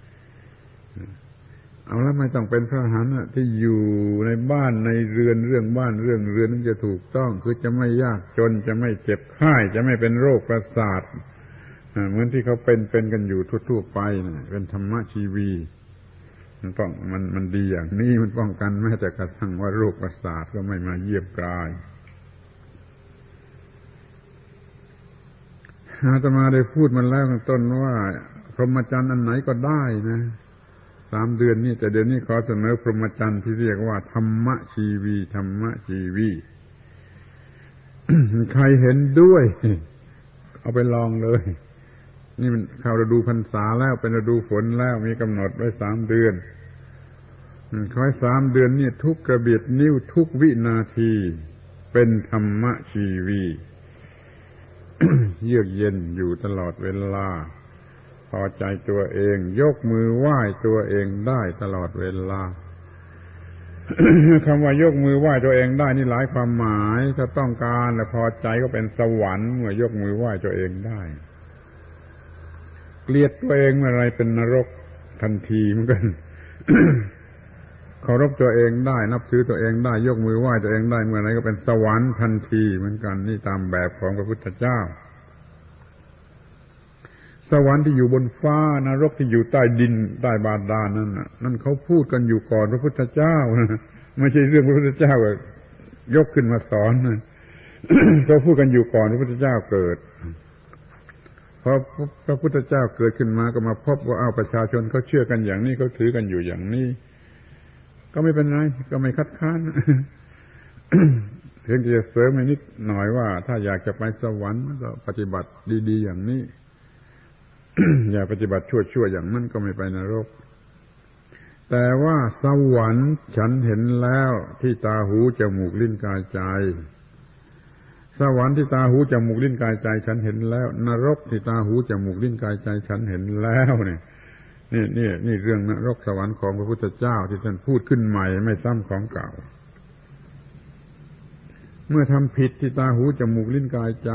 เอาแล้วไม่ต้องเป็นพระอรหันต์ที่อยู่ในบ้านในเรือนเรื่องบ้านเรื่องเรือนนั้นจะถูกต้องคือจะไม่ยากจนจะไม่เจ็บไข้จะไม่เป็นโรคประสาทเหมือนที่เขาเป็นเป็นกันอยู่ทั่วๆไปนะเป็นธรรมะชีวีมันป้องมันมันดีอย่างนี้มันป้องกันแม้แต่กระทั่งว่าโรคประสาทก็ไม่มาเยียบกายอาตมาได้พูดมันแล้วข้างต้นว่าพรหมจรรย์อันไหนก็ได้นะสามเดือนนี้แต่เดี๋ยวนี้ขอเสนอพรหมจรรย์ที่เรียกว่าธรรมะชีวีธรรมะชีวี ใครเห็นด้วยเอาไปลองเลยนี่มันเข้าฤดูพรรษาแล้วเป็นฤดูฝนแล้วมีกำหนดไว้สามเดือนคอยสามเดือนนี่ทุกกระเบียดนิ้วทุกวินาทีเป็นธรรมะชีวี เยือกเย็นอยู่ตลอดเวลาพอใจตัวเองยกมือไหว้ตัวเองได้ตลอดเวลา คำว่ายกมือไหว้ตัวเองได้นี่หลายความหมายถ้าต้องการและพอใจก็เป็นสวรรค์เมื่อยกมือไหว้ตัวเองได้เกลียดตัวเองเมื่อไรเป็นนรกทันทีเหมือนกัน เคารพตัวเองได้นับถือตัวเองได้ยกมือไหว้ตัวเองได้เมื่อไรก็เป็นสวรรค์ทันทีเหมือนกันนี่ตามแบบของพระพุทธเจ้าสวรรค์ที่อยู่บนฟ้านรกที่อยู่ใต้ดินใต้บาดาลนั่นน่ะนั่นเขาพูดกันอยู่ก่อนพระพุทธเจ้านะไม่ใช่เรื่องพระพุทธเจ้ายกขึ้นมาสอนนะ เขาพูดกันอยู่ก่อนพระพุทธเจ้าเกิดพอพระพุทธเจ้าเกิดขึ้นมาก็มาพบว่าเอาประชาชนเขาเชื่อกันอย่างนี้เขาถือกันอยู่อย่างนี้ก็ไม่เป็นไรก็ไม่คัดค้าน เพียงจะเสริมให้นิดหน่อยว่าถ้าอยากจะไปสวรรค์ก็ปฏิบัติดีๆอย่างนี้ อย่าปฏิบัติชั่วๆอย่างนั้นก็ไม่ไปนรกแต่ว่าสวรรค์ฉันเห็นแล้วที่ตาหูจมูกลิ้นกายใจสวรรค์ที่ตาหูจมูกลิ้นกายใจฉันเห็นแล้วนรกที่ตาหูจมูกลิ้นกายใจฉันเห็นแล้วเนี่ยนี่นี่นี่เรื่องนรกสวรรค์ของพระพุทธเจ้าที่ท่านพูดขึ้นใหม่ไม่ซ้ำของเก่าเมื่อทำผิดที่ตาหูจมูกลิ้นกายใจ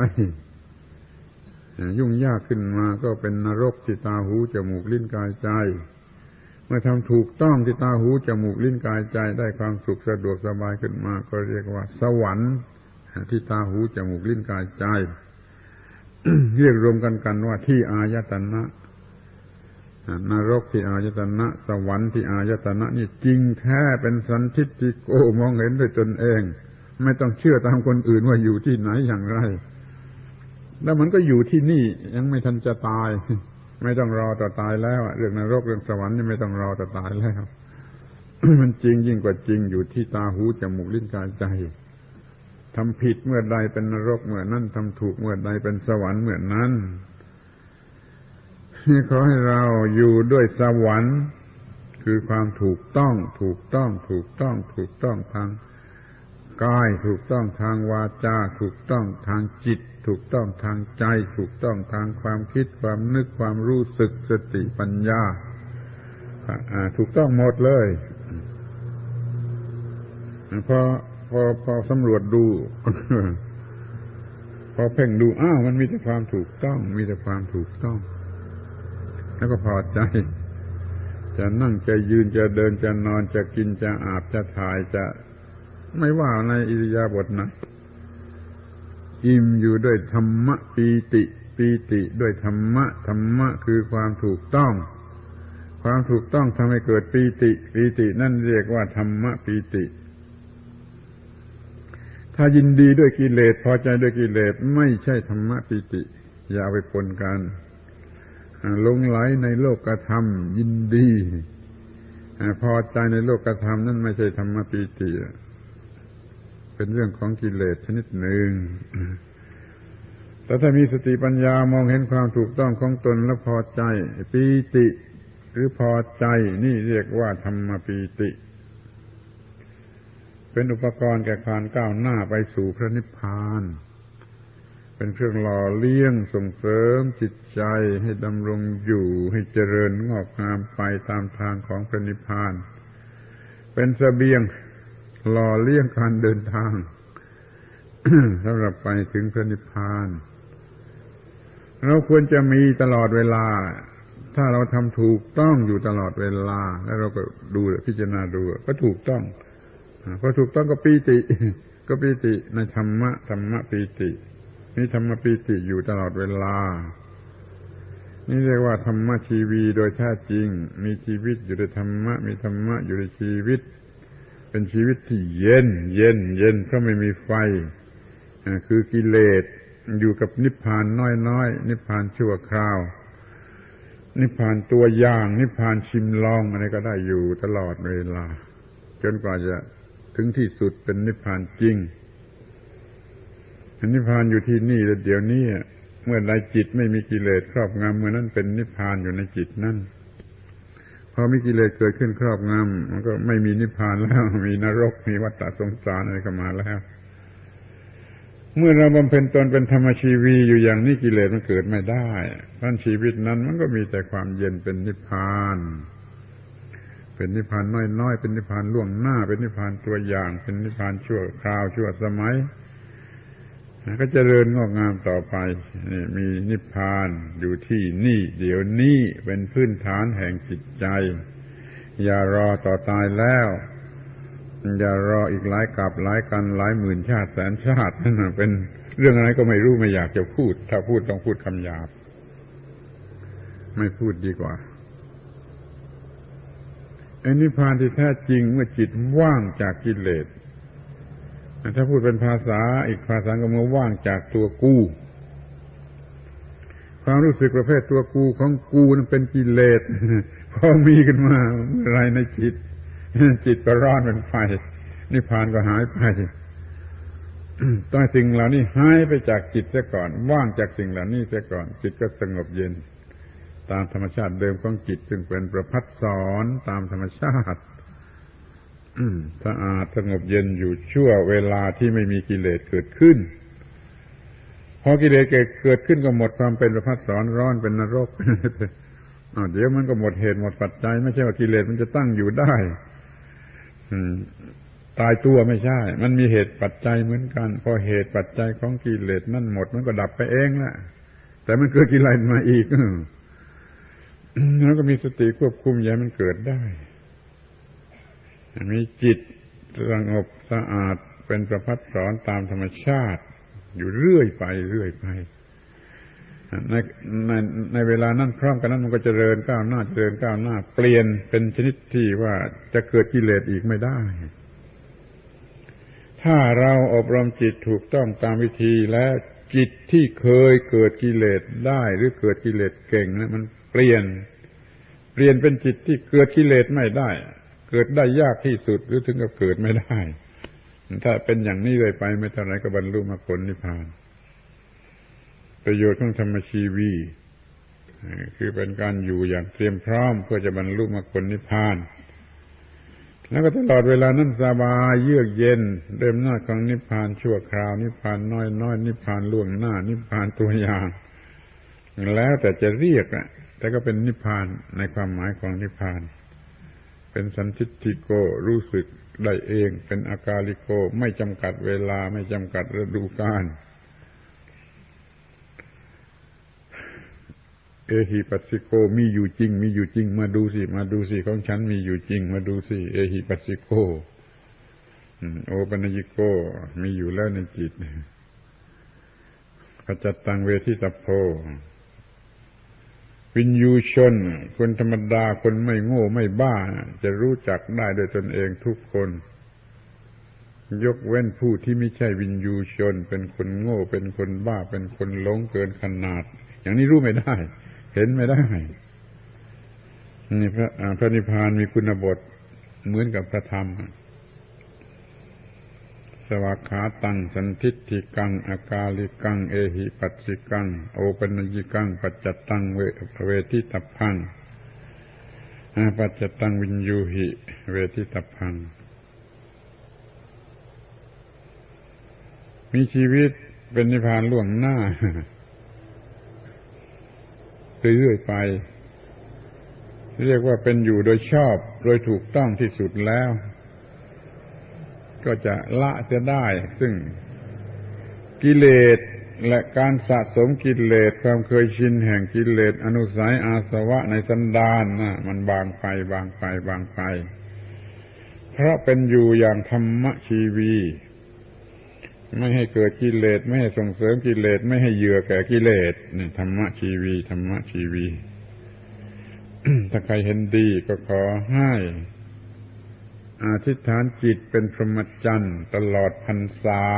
ยุ่งยากขึ้นมาก็เป็นนรกที่ตาหูจมูกลิ้นกายใจเมื่อทำถูกต้องที่ตาหูจมูกลิ้นกายใจได้ความสุขสะดวกสบายขึ้นมาก็เรียกว่าสวรรค์ที่ตาหูจมูกลิ้นกายใจ เรียกรวมกันกันว่าที่อายตนะนรกที่อายตนะสวรรค์ที่อายตนะนี่จริงแท้เป็นสันทิฏฐิโกมองเห็นด้วยตนเองไม่ต้องเชื่อตามคนอื่นว่าอยู่ที่ไหนอย่างไรแล้วมันก็อยู่ที่นี่ยังไม่ทันจะตายไม่ต้องรอต่อตายแล้วเรื่องนรกเรื่องสวรรค์นี่ไม่ต้องรอต่อตายแล้ว มันจริงยิ่งกว่าจริงอยู่ที่ตาหูจมูกลิ้นกายใจทำผิดเมื่อใดเป็นนรกเมื่อนั้นทำถูกเมื่อใดเป็นสวรรค์เมื่อนั้นขอให้เราอยู่ด้วยสวรรค์คือความถูกต้องถูกต้องถูกต้องถูกต้องทางกายถูกต้องทางวาจาถูกต้องทางจิตถูกต้องทางใจถูกต้องทางความคิดความนึกความรู้สึกสติปัญญาถูกต้องหมดเลยพอพอพอสำรวจดู พอเพ่งดูอ้าวมันมีแต่ความถูกต้องมีแต่ความถูกต้องแล้วก็พอใจจะนั่งจะยืนจะเดินจะนอนจะกินจะอาบจะถ่ายจะไม่ว่าในอิริยาบถไหนอิ่มอยู่ด้วยธรรมะปีติปีติด้วยธรรมะธรรมะคือความถูกต้องความถูกต้องทำให้เกิดปีติปีตินั่นเรียกว่าธรรมะปีติถ้ายินดีด้วยกิเลสพอใจด้วยกิเลสไม่ใช่ธรรมะปีติอย่าไปปนกันหลงไหลในโลกธรรมยินดีพอใจในโลกธรรมนั่นไม่ใช่ธรรมะปีติเป็นเรื่องของกิเลสชนิดหนึ่งแต่ถ้ามีสติปัญญามองเห็นความถูกต้องของตนแล้วพอใจปีติหรือพอใจนี่เรียกว่าธรรมปีติเป็นอุปกรณ์แก่การก้าวหน้าไปสู่พระนิพพานเป็นเครื่องหล่อเลี้ยงส่งเสริมจิตใจให้ดำรงอยู่ให้เจริญงอกงามไปตามทางของพระนิพพานเป็นเสบียงหล่อเลี้ยงการเดินทาง สำหรับไปถึงพระนิพพานเราควรจะมีตลอดเวลาถ้าเราทำถูกต้องอยู่ตลอดเวลาแล้วเราก็ดูพิจารณาดูก็ถูกต้องพอถูกต้องก็ปีติก็ปีติในธรรมะธรรมะปีตินี่ธรรมะปีติอยู่ตลอดเวลานี่เรียกว่าธรรมะชีวีโดยแท้จริงมีชีวิตอยู่ในธรรมะมีธรรมะอยู่ในชีวิตเป็นชีวิตที่เย็นเย็นเย็นเพราะไม่มีไฟคือกิเลสอยู่กับนิพพานน้อยๆนิพพานชั่วคราวนิพพานตัวอย่างนิพพานชิมลองอะไรก็ได้อยู่ตลอดเวลาจนกว่าจะถึงที่สุดเป็นนิพพานจริงนิพพานอยู่ที่นี่แล้วเดี๋ยวนี้เมื่อใดจิตไม่มีกิเลสครอบงำเมื่อนั้นเป็นนิพพานอยู่ในจิตนั่นพอมีกิเลสเกิดขึ้นครอบงำมันก็ไม่มีนิพพานแล้วมีนรกมีวัฏสงสารอะไรก็มาแล้วเมื่อเราบำเพ็ญตนเป็นธรรมชีวีอยู่อย่างนี้กิเลสมันเกิดไม่ได้เพราะชีวิตนั้นมันก็มีแต่ความเย็นเป็นนิพพานเป็นนิพพานน้อยๆเป็นนิพพานล่วงหน้าเป็นนิพพานตัวอย่างเป็นนิพพานชั่วคราวชั่วสมัยก็เจริญงอกงามต่อไปนี่มีนิพพานอยู่ที่นี่เดี๋ยวนี้เป็นพื้นฐานแห่งจิตใจอย่ารอต่อตายแล้วอย่ารออีกหลายกับหลายกันหลายหมื่นชาติแสนชาตินั่นเป็นเรื่องอะไรก็ไม่รู้ไม่อยากจะพูดถ้าพูดต้องพูดคำหยาบไม่พูดดีกว่าไอ้นิพพานที่แท้จริงเมื่อจิตว่างจากกิเลสถ้าพูดเป็นภาษาอีกภาษาก็เมื่อว่างจากตัวกู้ความรู้สึกประเภทตัวกูของกูนั้นเป็นกิเลสพอมีขึ้นมาเมื่อไรในจิตจิตก็ร้อนเป็นไฟนิพพานก็หายไปต้องสิ่งเหล่านี้หายไปจากจิตเสียก่อนว่างจากสิ่งเหล่านี้เสียก่อนจิตก็สงบเย็นตามธรรมชาติเดิมของจิตจึงเป็นประภัสสรตามธรรมชาติสะอาดสงบเย็นอยู่ชั่วเวลาที่ไม่มีกิเลสเกิดขึ้นพอกิเลสเกิดขึ้นก็หมดความเป็นประภัสสรร้อนเป็นนรกเดี๋ยวมันก็หมดเหตุหมดปัจจัยไม่ใช่ว่ากิเลสมันจะตั้งอยู่ได้ตายตัวไม่ใช่มันมีเหตุปัจจัยเหมือนกันพอเหตุปัจจัยของกิเลสนั่นหมดมันก็ดับไปเองแหละแต่มันเกิดกิเลสมาอีกแล้วก็มีสติควบคุมอย่าให้มันเกิดได้มีจิตสงบสะอาดเป็นประภัสสรตามธรรมชาติอยู่เรื่อยไปเรื่อยไปในในในเวลานั้นพร้อมกันนั้นมันก็เจริญก้าวหน้าเจริญก้าวหน้าเปลี่ยนเป็นชนิดที่ว่าจะเกิดกิเลสอีกไม่ได้ถ้าเราอบรมจิตถูกต้องตามวิธีแล้วจิตที่เคยเกิดกิเลสได้หรือเกิดกิเลสเก่งนะมันเปลี่ยนเปลี่ยนเป็นจิตที่เกิดกิเลสไม่ได้เกิดได้ยากที่สุดหรือถึงกับเกิดไม่ได้ถ้าเป็นอย่างนี้เลยไปไม่เท่าไหร่ก็บรรลุมรรคผลนิพพานประโยชน์ของธรรมชีวีคือเป็นการอยู่อย่างเตรียมพร้อมเพื่อจะบรรลุมรรคผลนิพพานแล้วก็ตลอดเวลานั้นสบายเยือกเย็นเดิมหน้าของนิพพานชั่วคราวนิพพานน้อยน้อยนิพพานล่วงหน้านิพพานตัวอย่างแล้วแต่จะเรียกนะแต่ก็เป็นนิพพานในความหมายของนิพพานเป็นสันทิฏฐิโกรู้สึกได้เองเป็นอากาลิโกไม่จำกัดเวลาไม่จำกัดฤดูกาลเอหิปัสสิโกมีอยู่จริงมีอยู่จริงมาดูสิมาดูสิของฉันมีอยู่จริงมาดูสิเอหิปัสสิโกโอปัญญิโกมีอยู่แล้วในจิตปัจจตังเวทิตโพวินยูชนคนธรรมดาคนไม่โง่ไม่บ้าจะรู้จักได้โดยตนเองทุกคนยกเว้นผู้ที่ไม่ใช่วินยูชนเป็นคนโง่เป็นคนบ้าเป็นคนหลงเกินขนาดอย่างนี้รู้ไม่ได้เห็นไม่ได้นี่พระพระนิพพานมีคุณบทเหมือนกับพระธรรมสวากขาตังสันทิฏฐิกังอากาลิกังเอหิปัสสิกังโอปัญญิกังปัจจตังเวเวทิตัพพังปัจจตังวินยูหิเวทิตัพพังมีชีวิตเป็นนิพพานล่วงหน้าเรื่อยๆไปเรียกว่าเป็นอยู่โดยชอบโดยถูกต้องที่สุดแล้วก็จะละจะได้ซึ่งกิเลสและการสะสมกิเลสความเคยชินแห่งกิเลสอนุสัยอาสวะในสันดานนะมันบางไปบางไปบางไปเพราะเป็นอยู่อย่างธรรมชีวีไม่ให้เกิดกิเลสไม่ให้ส่งเสริมกิเลสไม่ให้เหยื่อแก่กิเลสนี่ธรรมชีวีธรรมชีวี ถ้าใครเห็นดีก็ขอให้อธิษฐานจิตเป็นพรหมจรรย์ตลอดพรรษา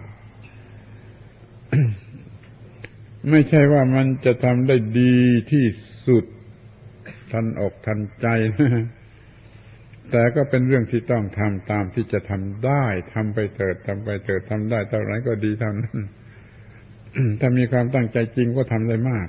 ไม่ใช่ว่ามันจะทำได้ดีที่สุดทันอกทันใจนะแต่ก็เป็นเรื่องที่ต้องทำตามที่จะทำได้ทำไปเถิดทำไปเถิดทำได้เท่าไหร่ก็ดีเท่านั้น ถ้ามีความตั้งใจจริงก็ทำได้มาก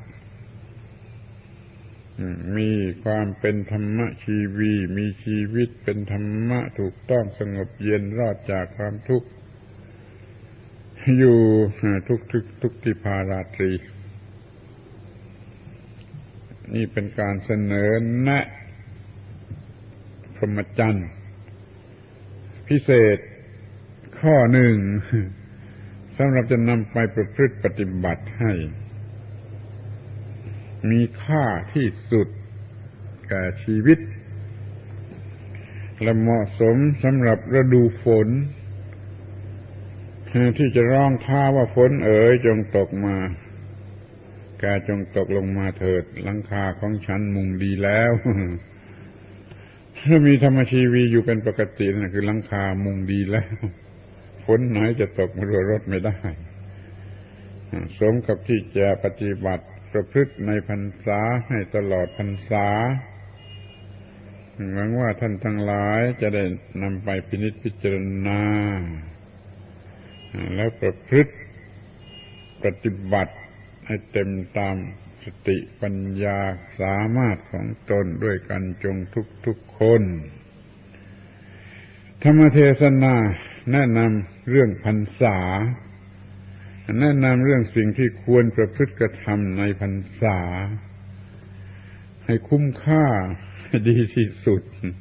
มีความเป็นธรรมชีวีมีชีวิตเป็นธรรมะถูกต้องสงบเย็นรอดจากความทุกข์อยู่ทุกทุกทุกที่ภาราตรีนี่เป็นการเสนอแนะพรหมจรรย์พิเศษข้อหนึ่งสำหรับจะนำไปประพฤติปฏิบัติให้มีค่าที่สุดแก่ชีวิตและเหมาะสมสำหรับฤดูฝนที่จะร้องท้าว่าฝนเอ๋ยจงตกมาแกจงตกลงมาเถิดหลังคาของฉันมุงดีแล้วถ้ามีธรรมชีวีอยู่เป็นปกตินั่นคือหลังคามุงดีแล้วฝนไหนจะตกมารั่วรดไม่ได้สมกับที่จะปฏิบัติประพฤติในพรรษาให้ตลอดพรรษาหวังว่าท่านทั้งหลายจะได้นำไปพินิจพิจารณาแล้วประพฤติปฏิบัติให้เต็มตามสติปัญญาสามารถของตนด้วยกันจงทุกๆคนธรรมเทศนาแนะนำเรื่องพรรษาแนะนำเรื่องสิ่งที่ควรประพฤติกระทำในพรรษาให้คุ้มค่าให้ดีที่สุด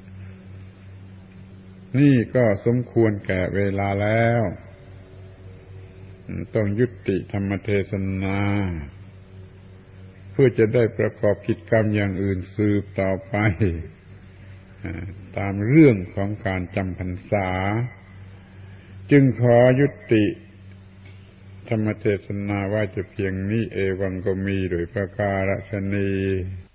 นี่ก็สมควรแก่เวลาแล้วต้องยุติธรรมเทศนาเพื่อจะได้ประกอบกิจกรรมอย่างอื่นสืบต่อไปตามเรื่องของการจำพรรษาจึงขอยุติธรรมเทศนาว่าจะเพียงนี้เอวังก็มีโดยประการฉะนี้